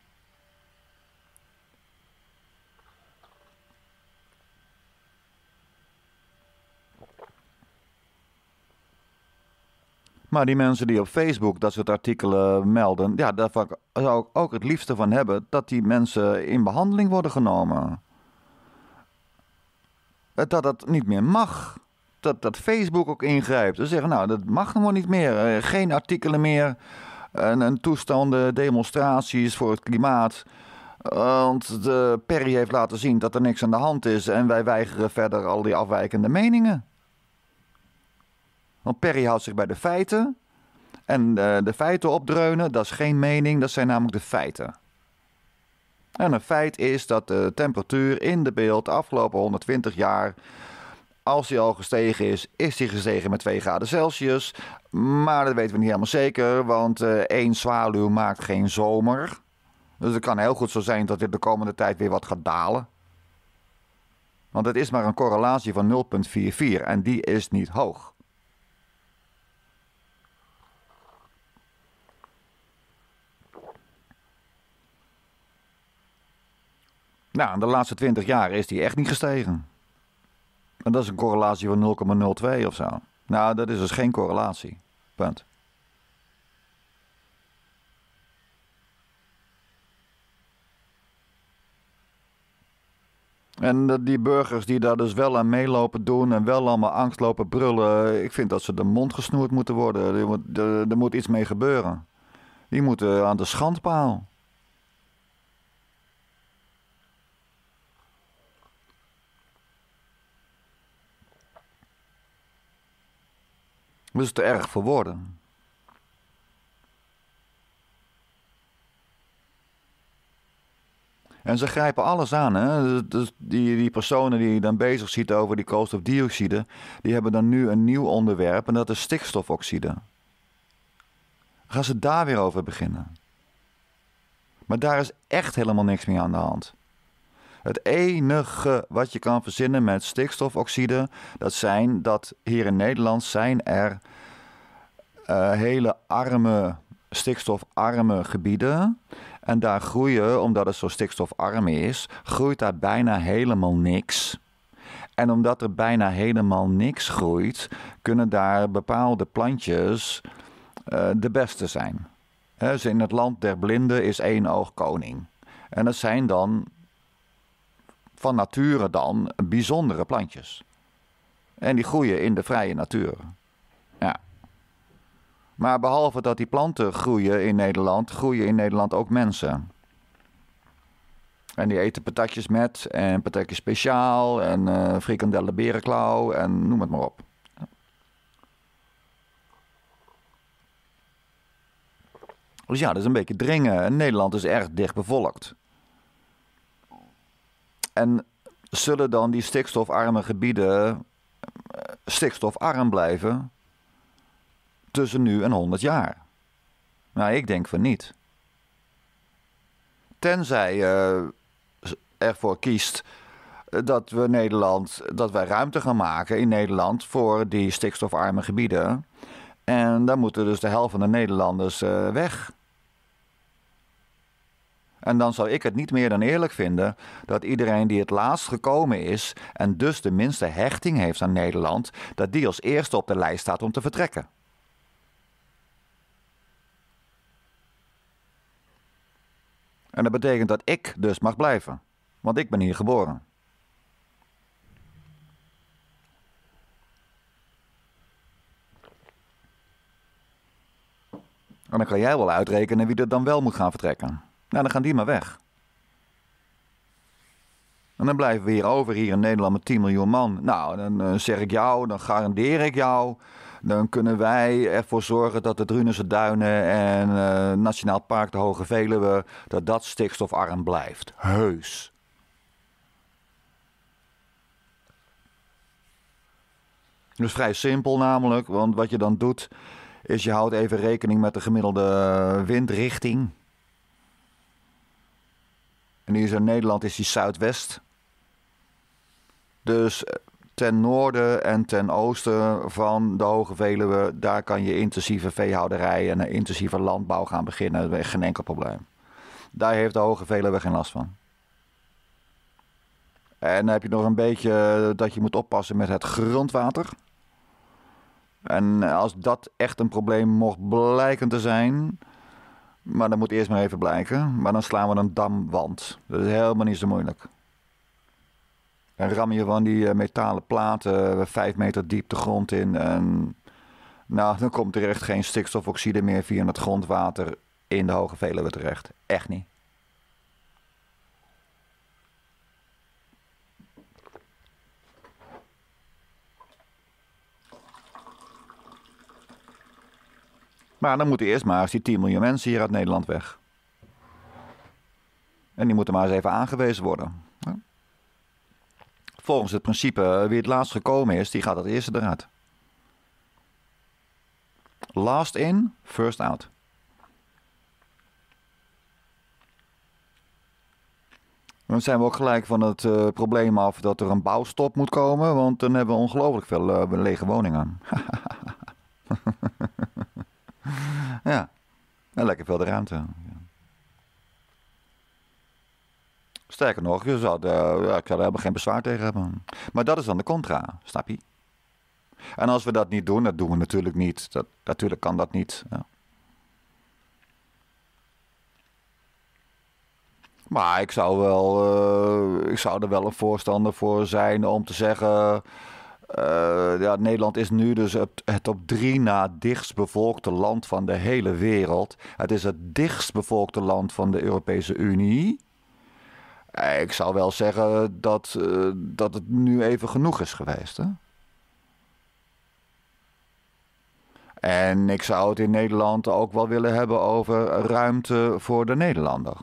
Maar die mensen die op Facebook dat soort artikelen melden, ja, daar zou ik ook het liefste van hebben dat die mensen in behandeling worden genomen. Dat dat niet meer mag. Dat Facebook ook ingrijpt. Ze zeggen, nou, dat mag nog niet meer. Geen artikelen meer. En toestanden, demonstraties voor het klimaat. Want de Perry heeft laten zien dat er niks aan de hand is. En wij weigeren verder al die afwijkende meningen. Want Perry houdt zich bij de feiten. En de feiten opdreunen, dat is geen mening, dat zijn namelijk de feiten. En een feit is dat de temperatuur in de beeld de afgelopen 120 jaar, als die al gestegen is die gestegen met 2 graden Celsius. Maar dat weten we niet helemaal zeker, want 1 zwaluw maakt geen zomer. Dus het kan heel goed zo zijn dat dit de komende tijd weer wat gaat dalen. Want het is maar een correlatie van 0,44 en die is niet hoog. Nou, in de laatste 20 jaar is die echt niet gestegen. En dat is een correlatie van 0,02 of zo. Nou, dat is dus geen correlatie. Punt. En die burgers die daar dus wel aan meelopen doen en wel allemaal angst lopen brullen, ik vind dat ze de mond gesnoerd moeten worden. Er moet iets mee gebeuren. Die moeten aan de schandpaal. Dat is te erg voor woorden. En ze grijpen alles aan. Hè? Dus die personen die je dan bezig ziet over die koolstofdioxide, die hebben dan nu een nieuw onderwerp en dat is stikstofoxide. Gaan ze daar weer over beginnen? Maar daar is echt helemaal niks meer aan de hand. Het enige wat je kan verzinnen met stikstofoxide, dat hier in Nederland zijn er hele arme, stikstofarme gebieden. En daar groeien, omdat het zo stikstofarm is, groeit daar bijna helemaal niks. En omdat er bijna helemaal niks groeit, kunnen daar bepaalde plantjes de beste zijn. Dus in het land der blinden is 1 oog koning. En dat zijn dan van nature dan bijzondere plantjes. En die groeien in de vrije natuur. Ja. Maar behalve dat die planten groeien in Nederland ook mensen. En die eten patatjes met en patatjes speciaal en frikandellen berenklauw en noem het maar op. Dus ja, dat is een beetje dringen. En Nederland is erg dicht bevolkt. En zullen dan die stikstofarme gebieden stikstofarm blijven tussen nu en 100 jaar? Nou, ik denk van niet. Tenzij je ervoor kiest dat wij ruimte gaan maken in Nederland voor die stikstofarme gebieden. En dan moeten dus de helft van de Nederlanders weg. En dan zou ik het niet meer dan eerlijk vinden dat iedereen die het laatst gekomen is en dus de minste hechting heeft aan Nederland, dat die als eerste op de lijst staat om te vertrekken. En dat betekent dat ik dus mag blijven, want ik ben hier geboren. En dan kan jij wel uitrekenen wie er dan wel moet gaan vertrekken. Nou, dan gaan die maar weg. En dan blijven we hier over, hier in Nederland met 10 miljoen man. Nou, dan zeg ik jou, dan garandeer ik jou. Dan kunnen wij ervoor zorgen dat de Drunense Duinen en Nationaal Park de Hoge Veluwe, dat stikstofarm blijft. Heus. Dus vrij simpel namelijk, want wat je dan doet is je houdt even rekening met de gemiddelde windrichting. En die is in Nederland is die zuidwest. Dus ten noorden en ten oosten van de Hoge Veluwe, daar kan je intensieve veehouderij en intensieve landbouw gaan beginnen. Dat is geen enkel probleem. Daar heeft de Hoge Veluwe geen last van. En dan heb je nog een beetje dat je moet oppassen met het grondwater. En als dat echt een probleem mocht blijken te zijn, maar dat moet eerst maar even blijken, maar dan slaan we een damwand. Dat is helemaal niet zo moeilijk. En ram je van die metalen platen 5 meter diep de grond in en nou, dan komt er echt geen stikstofoxide meer via het grondwater in de Hoge Veluwe terecht. Echt niet. Maar dan moeten eerst maar eens die 10 miljoen mensen hier uit Nederland weg. En die moeten maar eens even aangewezen worden. Volgens het principe, wie het laatst gekomen is, die gaat het eerste eruit. Last in, first out. Dan zijn we ook gelijk van het probleem af dat er een bouwstop moet komen, want dan hebben we ongelooflijk veel lege woningen. Ja, en lekker veel de ruimte. Sterker nog, ik zou er helemaal geen bezwaar tegen hebben. Maar dat is dan de contra, snap je? En als we dat niet doen, dat doen we natuurlijk niet. Natuurlijk kan dat niet. Ja. Maar ik zou er wel een voorstander voor zijn om te zeggen, ja, Nederland is nu dus het op 3 na dichtst bevolkte land van de hele wereld. Het is het dichtst bevolkte land van de Europese Unie. Ik zou wel zeggen dat het nu even genoeg is geweest. Hè? En ik zou het in Nederland ook wel willen hebben over ruimte voor de Nederlander.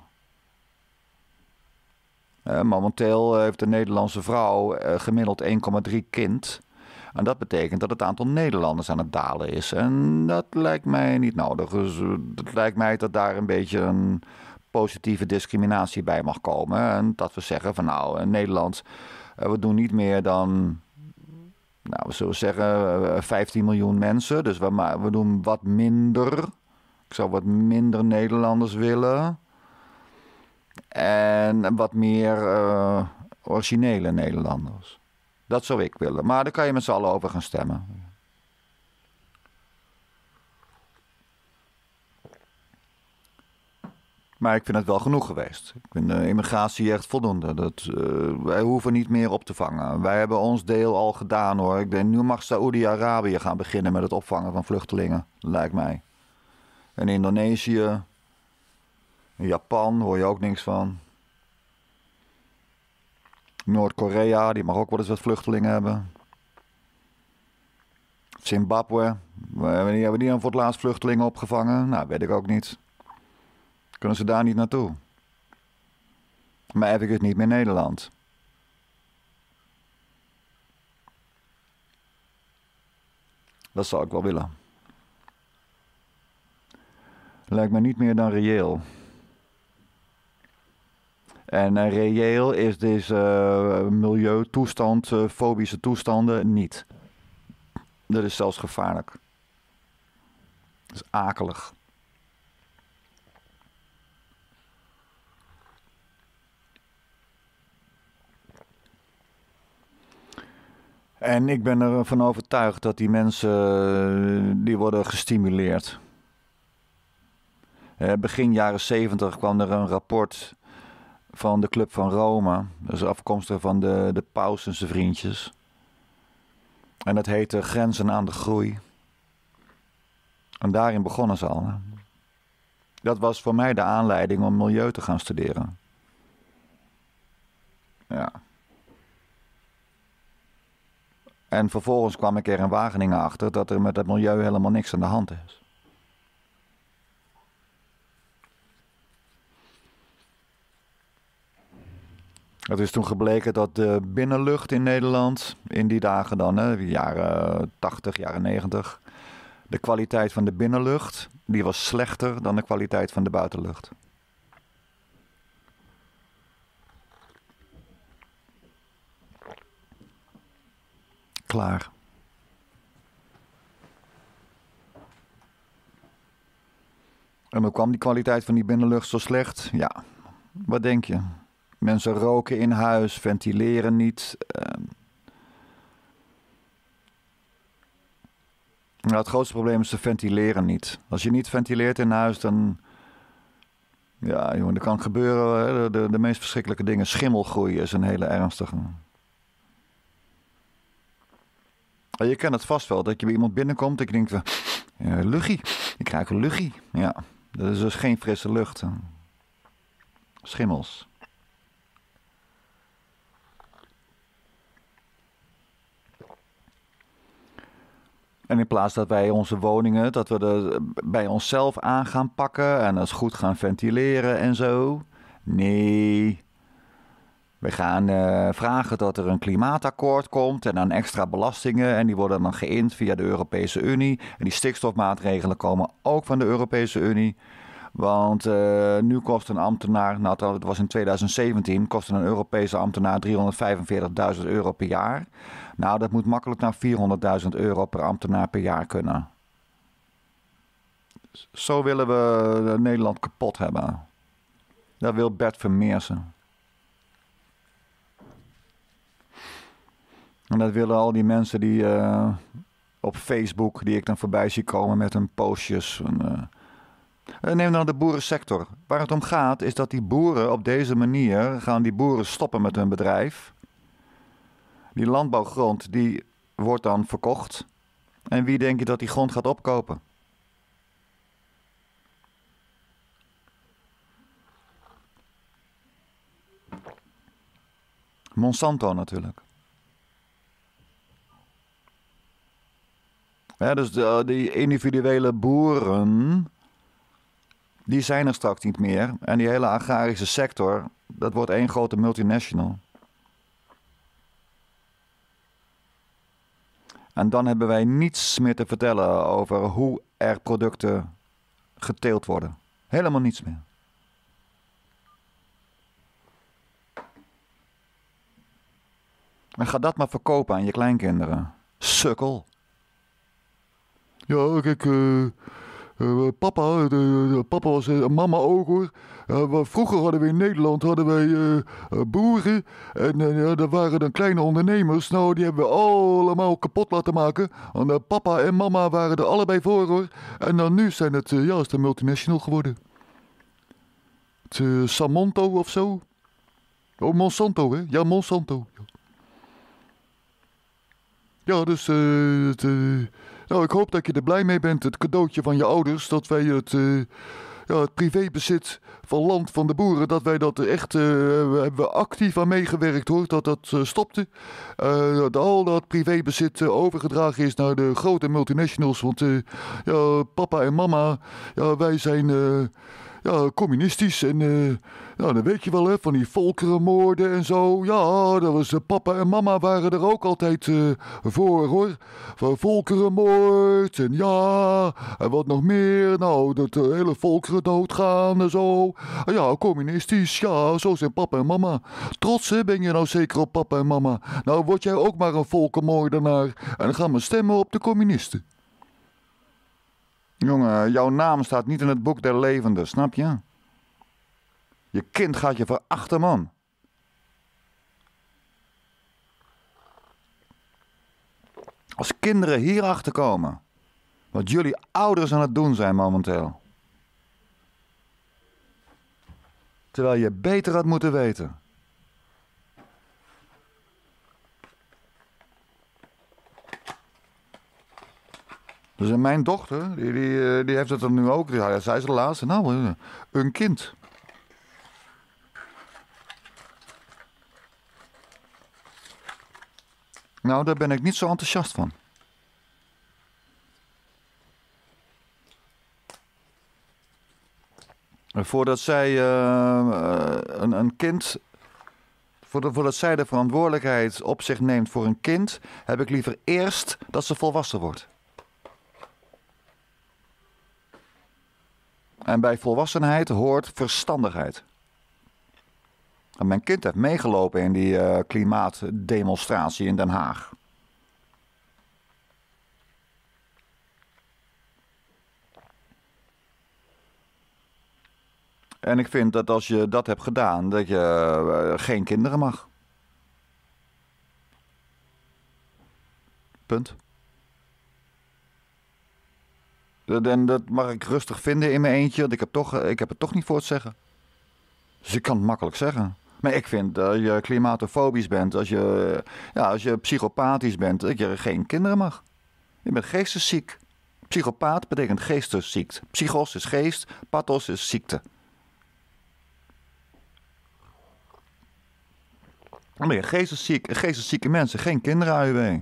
Momenteel heeft de Nederlandse vrouw gemiddeld 1,3 kind. En dat betekent dat het aantal Nederlanders aan het dalen is. En dat lijkt mij niet nodig. Dus het lijkt mij dat daar een beetje een positieve discriminatie bij mag komen. En dat we zeggen van nou, Nederland, we doen niet meer dan, nou, we zullen zeggen 15 miljoen mensen. Dus we doen wat minder. Ik zou wat minder Nederlanders willen. En wat meer originele Nederlanders. Dat zou ik willen. Maar daar kan je met z'n allen over gaan stemmen. Maar ik vind het wel genoeg geweest. Ik vind de immigratie echt voldoende. Wij hoeven niet meer op te vangen. Wij hebben ons deel al gedaan hoor. Ik denk, nu mag Saoedi-Arabië gaan beginnen met het opvangen van vluchtelingen. Lijkt mij. En Indonesië. In Japan hoor je ook niks van. Noord-Korea, die mag ook wel eens wat vluchtelingen hebben. Zimbabwe. Wanneer hebben die dan voor het laatst vluchtelingen opgevangen? Nou, weet ik ook niet. Kunnen ze daar niet naartoe? Maar heb ik het niet meer Nederland. Dat zou ik wel willen. Lijkt me niet meer dan reëel. En reëel is deze milieutoestand, fobische toestanden niet. Dat is zelfs gevaarlijk. Dat is akelig. En ik ben ervan overtuigd dat die mensen, die worden gestimuleerd. Begin jaren 70 kwam er een rapport van de Club van Rome. Dat is afkomstig van de paus en zijn vriendjes. En dat heette Grenzen aan de Groei. En daarin begonnen ze al. Hè? Dat was voor mij de aanleiding om milieu te gaan studeren. Ja. En vervolgens kwam ik er in Wageningen achter dat er met het milieu helemaal niks aan de hand is. Het is toen gebleken dat de binnenlucht in Nederland, in die dagen dan, hè, jaren 80, jaren 90, de kwaliteit van de binnenlucht, die was slechter dan de kwaliteit van de buitenlucht. Klaar. En hoe kwam die kwaliteit van die binnenlucht zo slecht? Ja, wat denk je? Mensen roken in huis, ventileren niet. Nou, het grootste probleem is ze ventileren niet. Als je niet ventileert in huis, dan... Ja, jongen, er kan gebeuren, hè, de meest verschrikkelijke dingen. Schimmelgroei is een hele ernstige. En je kent het vast wel, dat je bij iemand binnenkomt en je denkt... luchie, ik ruik een luchie. Ja, dat is dus geen frisse lucht. Schimmels. En in plaats dat wij onze woningen, dat we er bij onszelf aan gaan pakken en eens goed gaan ventileren en zo. Nee, we gaan vragen dat er een klimaatakkoord komt en dan extra belastingen. En die worden dan geïnd via de Europese Unie. En die stikstofmaatregelen komen ook van de Europese Unie. Want nu kost een ambtenaar, nou dat was in 2017, kostte een Europese ambtenaar €345.000 per jaar. Nou, dat moet makkelijk naar €400.000 per ambtenaar per jaar kunnen. Zo willen we Nederland kapot hebben. Dat wil Bert Vermeersen. En dat willen al die mensen die op Facebook, die ik dan voorbij zie komen met hun postjes. Neem dan de boerensector. Waar het om gaat is dat die boeren op deze manier gaan die boeren stoppen met hun bedrijf. Die landbouwgrond die wordt dan verkocht. En wie denk je dat die grond gaat opkopen? Monsanto natuurlijk. Ja, dus die individuele boeren, die zijn er straks niet meer. En die hele agrarische sector, dat wordt één grote multinational. En dan hebben wij niets meer te vertellen over hoe er producten geteeld worden. Helemaal niets meer. En ga dat maar verkopen aan je kleinkinderen. Sukkel. Ja, kijk, papa, papa was mama ook hoor. Vroeger hadden we in Nederland boeren en ja, dat waren dan kleine ondernemers. Nou, die hebben we allemaal kapot laten maken. En papa en mama waren er allebei voor hoor. En dan nu zijn het, ja, is het een multinational geworden. Het Samonto of zo. Oh, Monsanto hè? Ja, Monsanto. Ja, dus nou, ik hoop dat je er blij mee bent. Het cadeautje van je ouders, dat wij het privébezit van land van de boeren, dat wij dat echt hebben actief aan meegewerkt hoor, dat stopte. Dat al dat privébezit overgedragen is naar de grote multinationals. Want ja, papa en mama, ja, wij zijn ja, communistisch en ja, dat weet je wel hè, van die volkerenmoorden en zo. Ja, dat was, papa en mama waren er ook altijd voor hoor. Van volkerenmoord en ja, en wat nog meer. Nou, dat de hele volkeren doodgaan en zo. Ja, communistisch, ja, zo zijn papa en mama. Trots hè, ben je nou zeker op papa en mama. Nou, word jij ook maar een volkenmoordenaar en dan gaan we stemmen op de communisten. Jongen, jouw naam staat niet in het boek der levenden, snap je? Je kind gaat je verachten, man. Als kinderen hierachter komen, wat jullie ouders aan het doen zijn momenteel. Terwijl je beter had moeten weten. Dus mijn dochter, die heeft het er nu ook. Zij is de laatste. Nou, een kind. Nou, daar ben ik niet zo enthousiast van. Voordat zij een kind Voordat zij de verantwoordelijkheid op zich neemt voor een kind, heb ik liever eerst dat ze volwassen wordt. En bij volwassenheid hoort verstandigheid. En mijn kind heeft meegelopen in die klimaatdemonstratie in Den Haag. En ik vind dat als je dat hebt gedaan, dat je geen kinderen mag. Punt. En dat mag ik rustig vinden in mijn eentje, want ik heb het toch niet voor te zeggen. Dus ik kan het makkelijk zeggen. Maar ik vind dat je klimatofobisch bent, als je psychopathisch bent, dat je geen kinderen mag. Je bent geestesziek. Psychopaat betekent geestesziek. Psychos is geest, pathos is ziekte. Dan ben je geesteszieke mensen, geen kinderen AUW.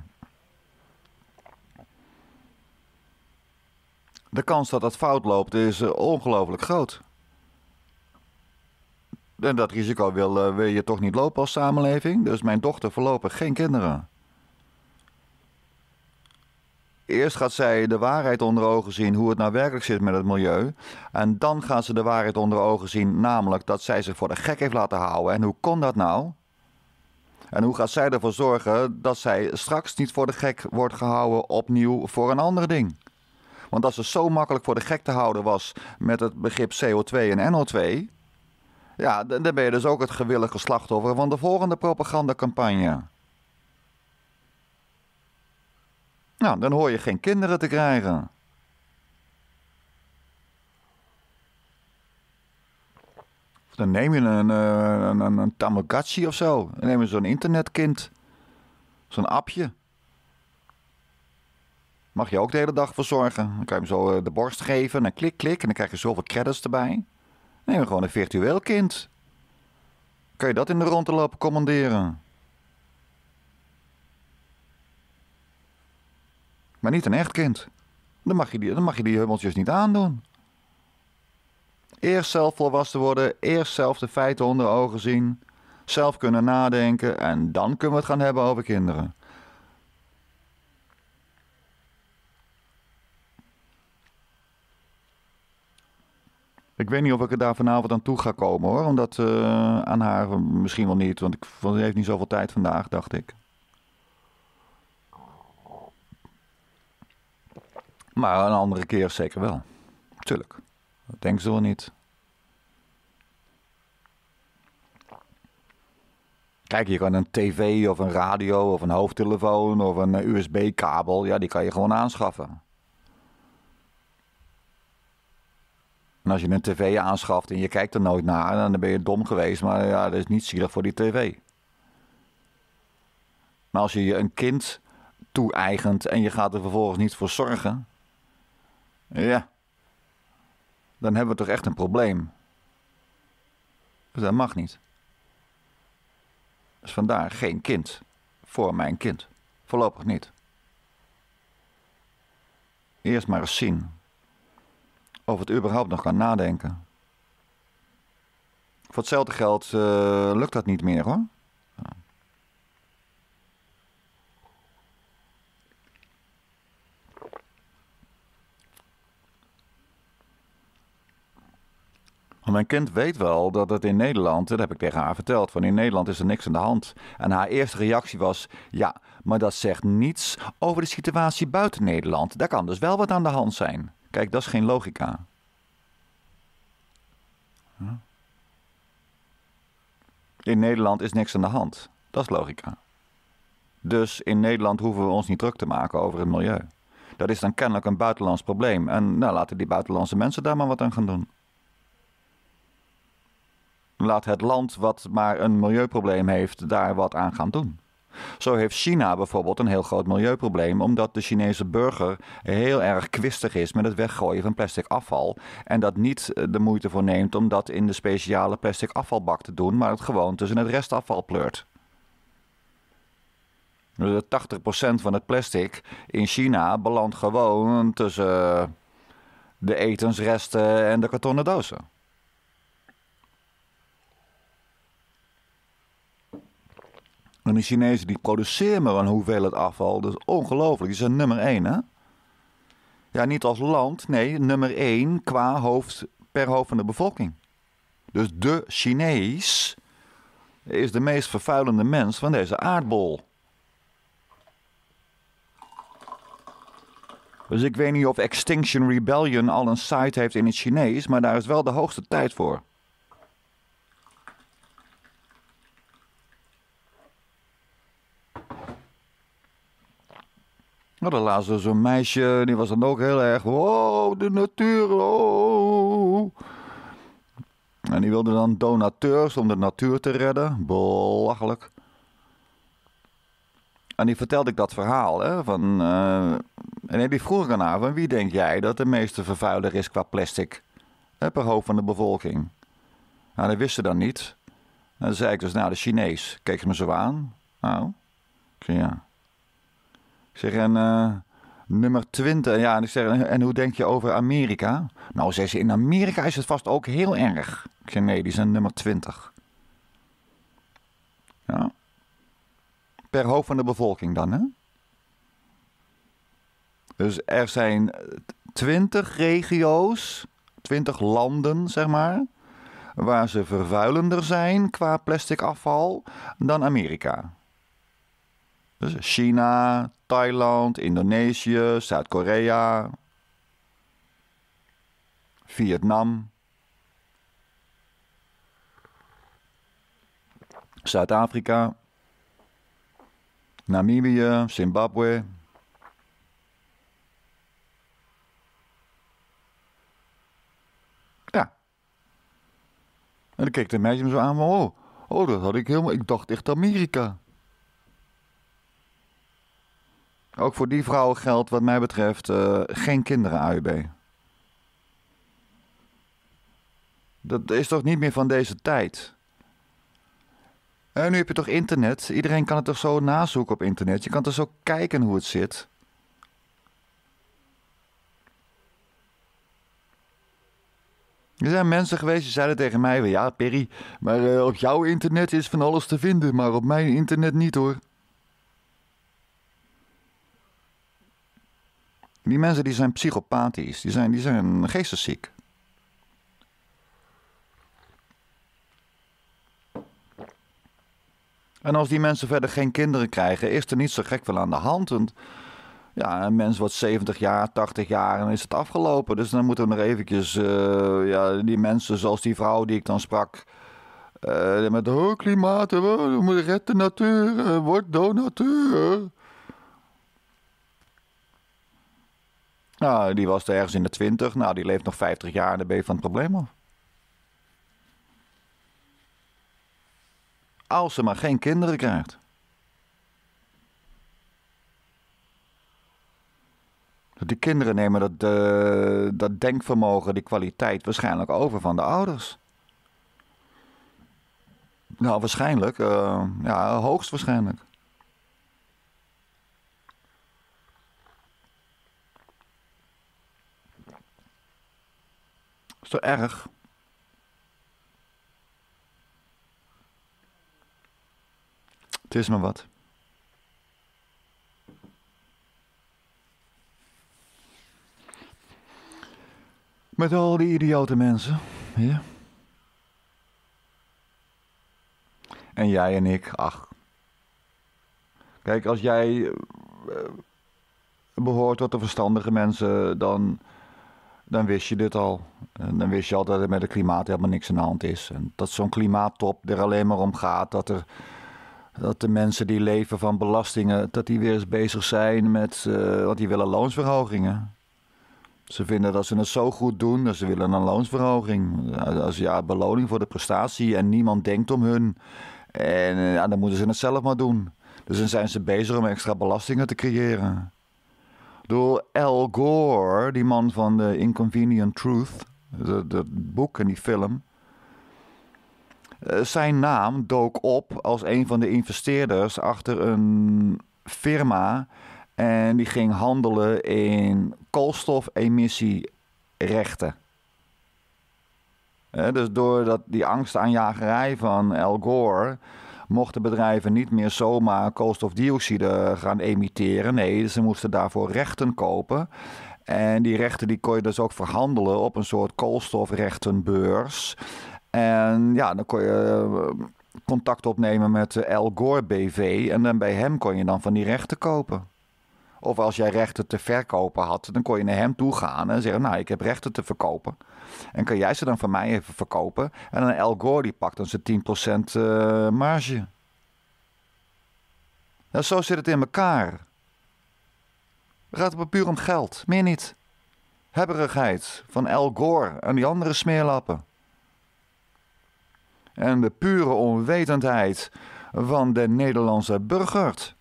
De kans dat dat fout loopt is ongelooflijk groot. En dat risico wil je toch niet lopen als samenleving. Dus mijn dochter voorlopig geen kinderen. Eerst gaat zij de waarheid onder ogen zien hoe het nou werkelijk zit met het milieu. En dan gaat ze de waarheid onder ogen zien, namelijk dat zij zich voor de gek heeft laten houden. En hoe kon dat nou? En hoe gaat zij ervoor zorgen dat zij straks niet voor de gek wordt gehouden opnieuw voor een ander ding? Want als ze zo makkelijk voor de gek te houden was met het begrip CO2 en NO2... ja, dan ben je dus ook het gewillige slachtoffer van de volgende propagandacampagne. Nou, dan hoor je geen kinderen te krijgen. Dan neem je een Tamagotchi of zo. Dan neem je zo'n internetkind. Zo'n appje. Mag je ook de hele dag verzorgen. Dan kan je hem zo de borst geven en dan klik, klik. En dan krijg je zoveel credits erbij. Neem gewoon een virtueel kind. Kan je dat in de rondte lopen commanderen? Maar niet een echt kind. Dan mag je die hummeltjes niet aandoen. Eerst zelf volwassen worden, eerst zelf de feiten onder ogen zien, zelf kunnen nadenken en dan kunnen we het gaan hebben over kinderen. Ik weet niet of ik er daar vanavond aan toe ga komen hoor, omdat aan haar misschien wel niet, want ze heeft niet zoveel tijd vandaag, dacht ik. Maar een andere keer zeker wel. Tuurlijk. Dat denken ze wel niet. Kijk, je kan een tv of een radio of een hoofdtelefoon of een USB-kabel, ja, die kan je gewoon aanschaffen. En als je een tv aanschaft en je kijkt er nooit naar, dan ben je dom geweest, maar ja, dat is niet zielig voor die tv. Maar als je je een kind toe-eigent en je gaat er vervolgens niet voor zorgen, ja, dan hebben we toch echt een probleem. Dus dat mag niet. Dus vandaar geen kind voor mijn kind. Voorlopig niet. Eerst maar eens zien of het überhaupt nog kan nadenken. Voor hetzelfde geld lukt dat niet meer hoor. Mijn kind weet wel dat het in Nederland, dat heb ik tegen haar verteld, van in Nederland is er niks aan de hand. En haar eerste reactie was, ja, maar dat zegt niets over de situatie buiten Nederland. Daar kan dus wel wat aan de hand zijn. Kijk, dat is geen logica. In Nederland is niks aan de hand. Dat is logica. Dus in Nederland hoeven we ons niet druk te maken over het milieu. Dat is dan kennelijk een buitenlands probleem. En nou, laten die buitenlandse mensen daar maar wat aan gaan doen. Laat het land wat maar een milieuprobleem heeft daar wat aan gaan doen. Zo heeft China bijvoorbeeld een heel groot milieuprobleem omdat de Chinese burger heel erg kwistig is met het weggooien van plastic afval en dat niet de moeite voor neemt om dat in de speciale plastic afvalbak te doen, maar het gewoon tussen het restafval pleurt. 80% van het plastic in China belandt gewoon tussen de etensresten en de kartonnen dozen. En die Chinezen die produceren maar een hoeveelheid afval. Dat is ongelooflijk. Die zijn nummer 1, hè? Ja, niet als land. Nee, nummer 1 per hoofd van de bevolking. Dus de Chinees is de meest vervuilende mens van deze aardbol. Dus ik weet niet of Extinction Rebellion al een site heeft in het Chinees, maar daar is wel de hoogste tijd voor. Nou, dan laatst was zo'n meisje, die was dan ook heel erg, oh, de natuur, oh. En die wilde dan donateurs om de natuur te redden. Belachelijk. En die vertelde ik dat verhaal, hè, en die vroeg ernaar, van wie denk jij dat de meeste vervuiler is qua plastic? Hè, per hoofd van de bevolking. Nou, dat wist ze dan niet. En dan zei ik dus, nou, de Chinees. Keek ze me zo aan. Nou, ik zei ja. Ik zeg, en nummer 20, ja, en ik zeg, en hoe denk je over Amerika? Nou, zei ze, in Amerika is het vast ook heel erg. Ik zeg, nee, die zijn nummer 20. Ja. Per hoofd van de bevolking dan, hè? Dus er zijn 20 regio's, 20 landen, zeg maar, waar ze vervuilender zijn qua plastic afval dan Amerika. Dus China, Thailand, Indonesië, Zuid-Korea, Vietnam, Zuid-Afrika, Namibië, Zimbabwe. Ja. En dan keek de meisje me zo aan van, oh, dat had ik helemaal, ik dacht echt Amerika. Ook voor die vrouwen geldt wat mij betreft geen kinderen AUB. Dat is toch niet meer van deze tijd. En nu heb je toch internet? Iedereen kan het toch zo nazoeken op internet? Je kan toch zo kijken hoe het zit? Er zijn mensen geweest die zeiden tegen mij, ja Perry, maar op jouw internet is van alles te vinden, maar op mijn internet niet hoor. Die mensen die zijn psychopathisch, die zijn geestesziek. En als die mensen verder geen kinderen krijgen, is er niet zo gek veel aan de hand. Want ja, een mens wordt 70 jaar, 80 jaar en dan is het afgelopen. Dus dan moeten we nog eventjes, die mensen zoals die vrouw die ik dan sprak, met klimaat, we moeten red de natuur, word donateur. Nou, die was er ergens in de 20, nou die leeft nog 50 jaar en dan ben je van het probleem af. Als ze maar geen kinderen krijgt. Die kinderen nemen dat denkvermogen, die kwaliteit waarschijnlijk over van de ouders. Nou, waarschijnlijk. Ja, hoogstwaarschijnlijk. Is toch erg? Het is maar wat. Met al die idiote mensen. Ja. En jij en ik, ach. Kijk, als jij behoort tot de verstandige mensen, dan wist je dit al. En dan wist je al dat er met het klimaat helemaal niks aan de hand is. En dat zo'n klimaattop er alleen maar om gaat dat de mensen die leven van belastingen, dat die weer eens bezig zijn met, want die willen loonsverhogingen. Ze vinden dat ze het zo goed doen, dat ze willen een loonsverhoging. Als beloning voor de prestatie en niemand denkt om hun. En dan moeten ze het zelf maar doen. Dus dan zijn ze bezig om extra belastingen te creëren. Door Al Gore, die man van The Inconvenient Truth, dat boek en die film. Zijn naam dook op als een van de investeerders achter een firma. En die ging handelen in koolstofemissierechten. Dus door die angstaanjagerij van Al Gore mochten bedrijven niet meer zomaar koolstofdioxide gaan emitteren. Nee, ze moesten daarvoor rechten kopen. En die rechten die kon je dus ook verhandelen op een soort koolstofrechtenbeurs. En ja, dan kon je contact opnemen met Al Gore BV. En dan bij hem kon je dan van die rechten kopen. Of als jij rechten te verkopen had, dan kon je naar hem toe gaan en zeggen, nou, ik heb rechten te verkopen. En kan jij ze dan van mij even verkopen? En dan Al Gore die pakt dan zijn 10% marge. Ja, zo zit het in elkaar. Het gaat het puur om geld, meer niet. Hebberigheid van Al Gore en die andere smeerlappen. En de pure onwetendheid van de Nederlandse burger.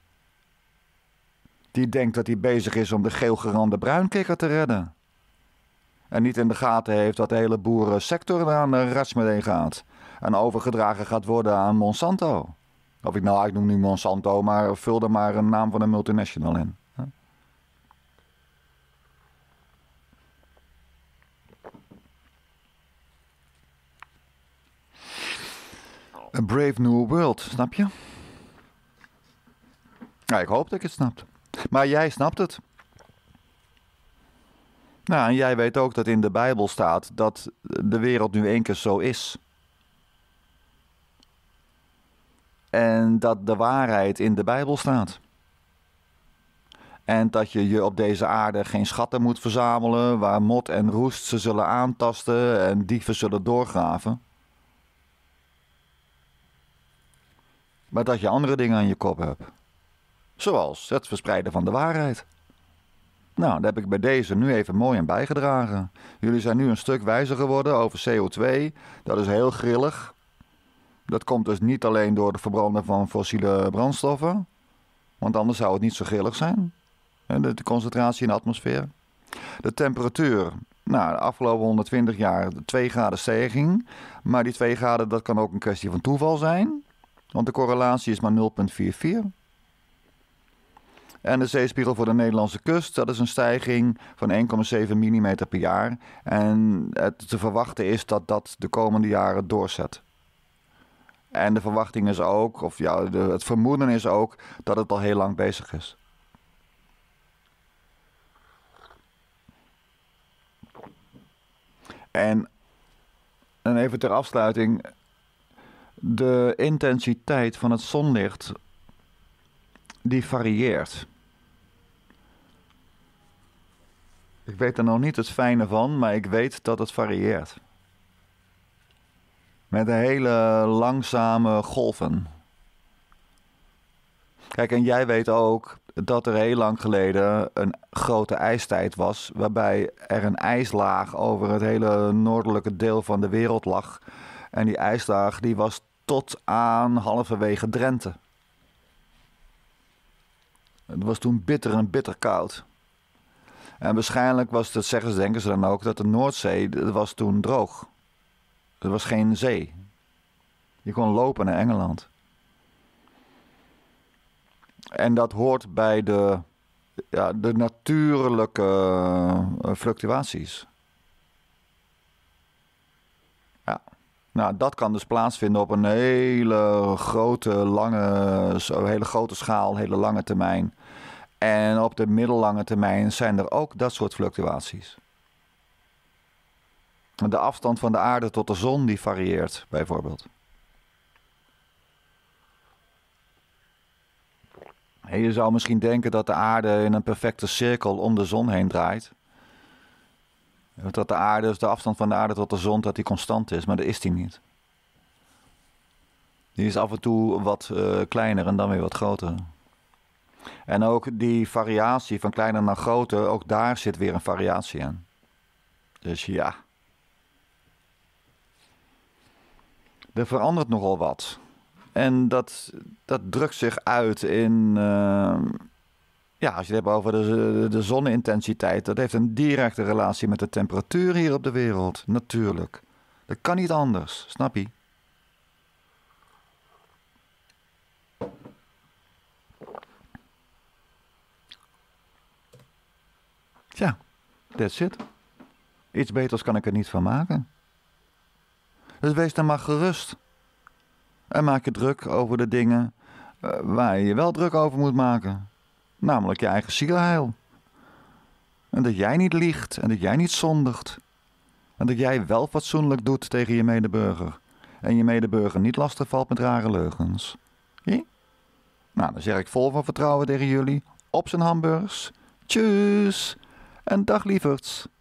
Die denkt dat hij bezig is om de geelgerande bruinkikker te redden. En niet in de gaten heeft dat de hele boerensector aan de rats meteen gaat. En overgedragen gaat worden aan Monsanto. Of ik noem nu Monsanto, maar vul er maar een naam van een multinational in. A brave new world, snap je? Ja, ik hoop dat ik het snap. Maar jij snapt het. Nou, en jij weet ook dat in de Bijbel staat dat de wereld nu één keer zo is. En dat de waarheid in de Bijbel staat. En dat je op deze aarde geen schatten moet verzamelen, waar mot en roest ze zullen aantasten en dieven zullen doorgraven. Maar dat je andere dingen aan je kop hebt. Zoals het verspreiden van de waarheid. Nou, daar heb ik bij deze nu even mooi aan bijgedragen. Jullie zijn nu een stuk wijzer geworden over CO2. Dat is heel grillig. Dat komt dus niet alleen door het verbranden van fossiele brandstoffen. Want anders zou het niet zo grillig zijn. De concentratie in de atmosfeer. De temperatuur. Nou, de afgelopen 120 jaar 2 graden stijging. Maar die 2 graden, dat kan ook een kwestie van toeval zijn. Want de correlatie is maar 0,44. En de zeespiegel voor de Nederlandse kust, dat is een stijging van 1,7 mm per jaar. En het te verwachten is dat dat de komende jaren doorzet. En de verwachting is ook, of ja, het vermoeden is ook, dat het al heel lang bezig is. En even ter afsluiting, de intensiteit van het zonlicht, die varieert. Ik weet er nog niet het fijne van, maar ik weet dat het varieert. Met hele langzame golven. Kijk, en jij weet ook dat er heel lang geleden een grote ijstijd was, waarbij er een ijslaag over het hele noordelijke deel van de wereld lag. En die ijslaag die was tot aan halverwege Drenthe. Het was toen bitter en bitter koud. En waarschijnlijk was het, denken ze dan ook, dat de Noordzee, dat was toen droog. Er was geen zee. Je kon lopen naar Engeland. En dat hoort bij de natuurlijke fluctuaties. Ja. Nou, dat kan dus plaatsvinden op een hele grote schaal, hele lange termijn. En op de middellange termijn zijn er ook dat soort fluctuaties. De afstand van de aarde tot de zon die varieert, bijvoorbeeld. En je zou misschien denken dat de aarde in een perfecte cirkel om de zon heen draait. Dat de afstand van de aarde tot de zon, dat die constant is, maar dat is die niet. Die is af en toe wat kleiner en dan weer wat groter. En ook die variatie van kleiner naar groter, ook daar zit weer een variatie in. Dus ja. Er verandert nogal wat. En dat drukt zich uit in, als je het hebt over de zonne-intensiteit, dat heeft een directe relatie met de temperatuur hier op de wereld. Natuurlijk. Dat kan niet anders, snap je? Ja, that's it. Iets beters kan ik er niet van maken. Dus wees dan maar gerust. En maak je druk over de dingen waar je je wel druk over moet maken. Namelijk je eigen zielheil. En dat jij niet liegt en dat jij niet zondigt. En dat jij wel fatsoenlijk doet tegen je medeburger. En je medeburger niet lastig valt met rare leugens. Zie? Nou, dan zeg ik vol van vertrouwen tegen jullie. Op zijn hamburgers. Tjus. En dag lieverds.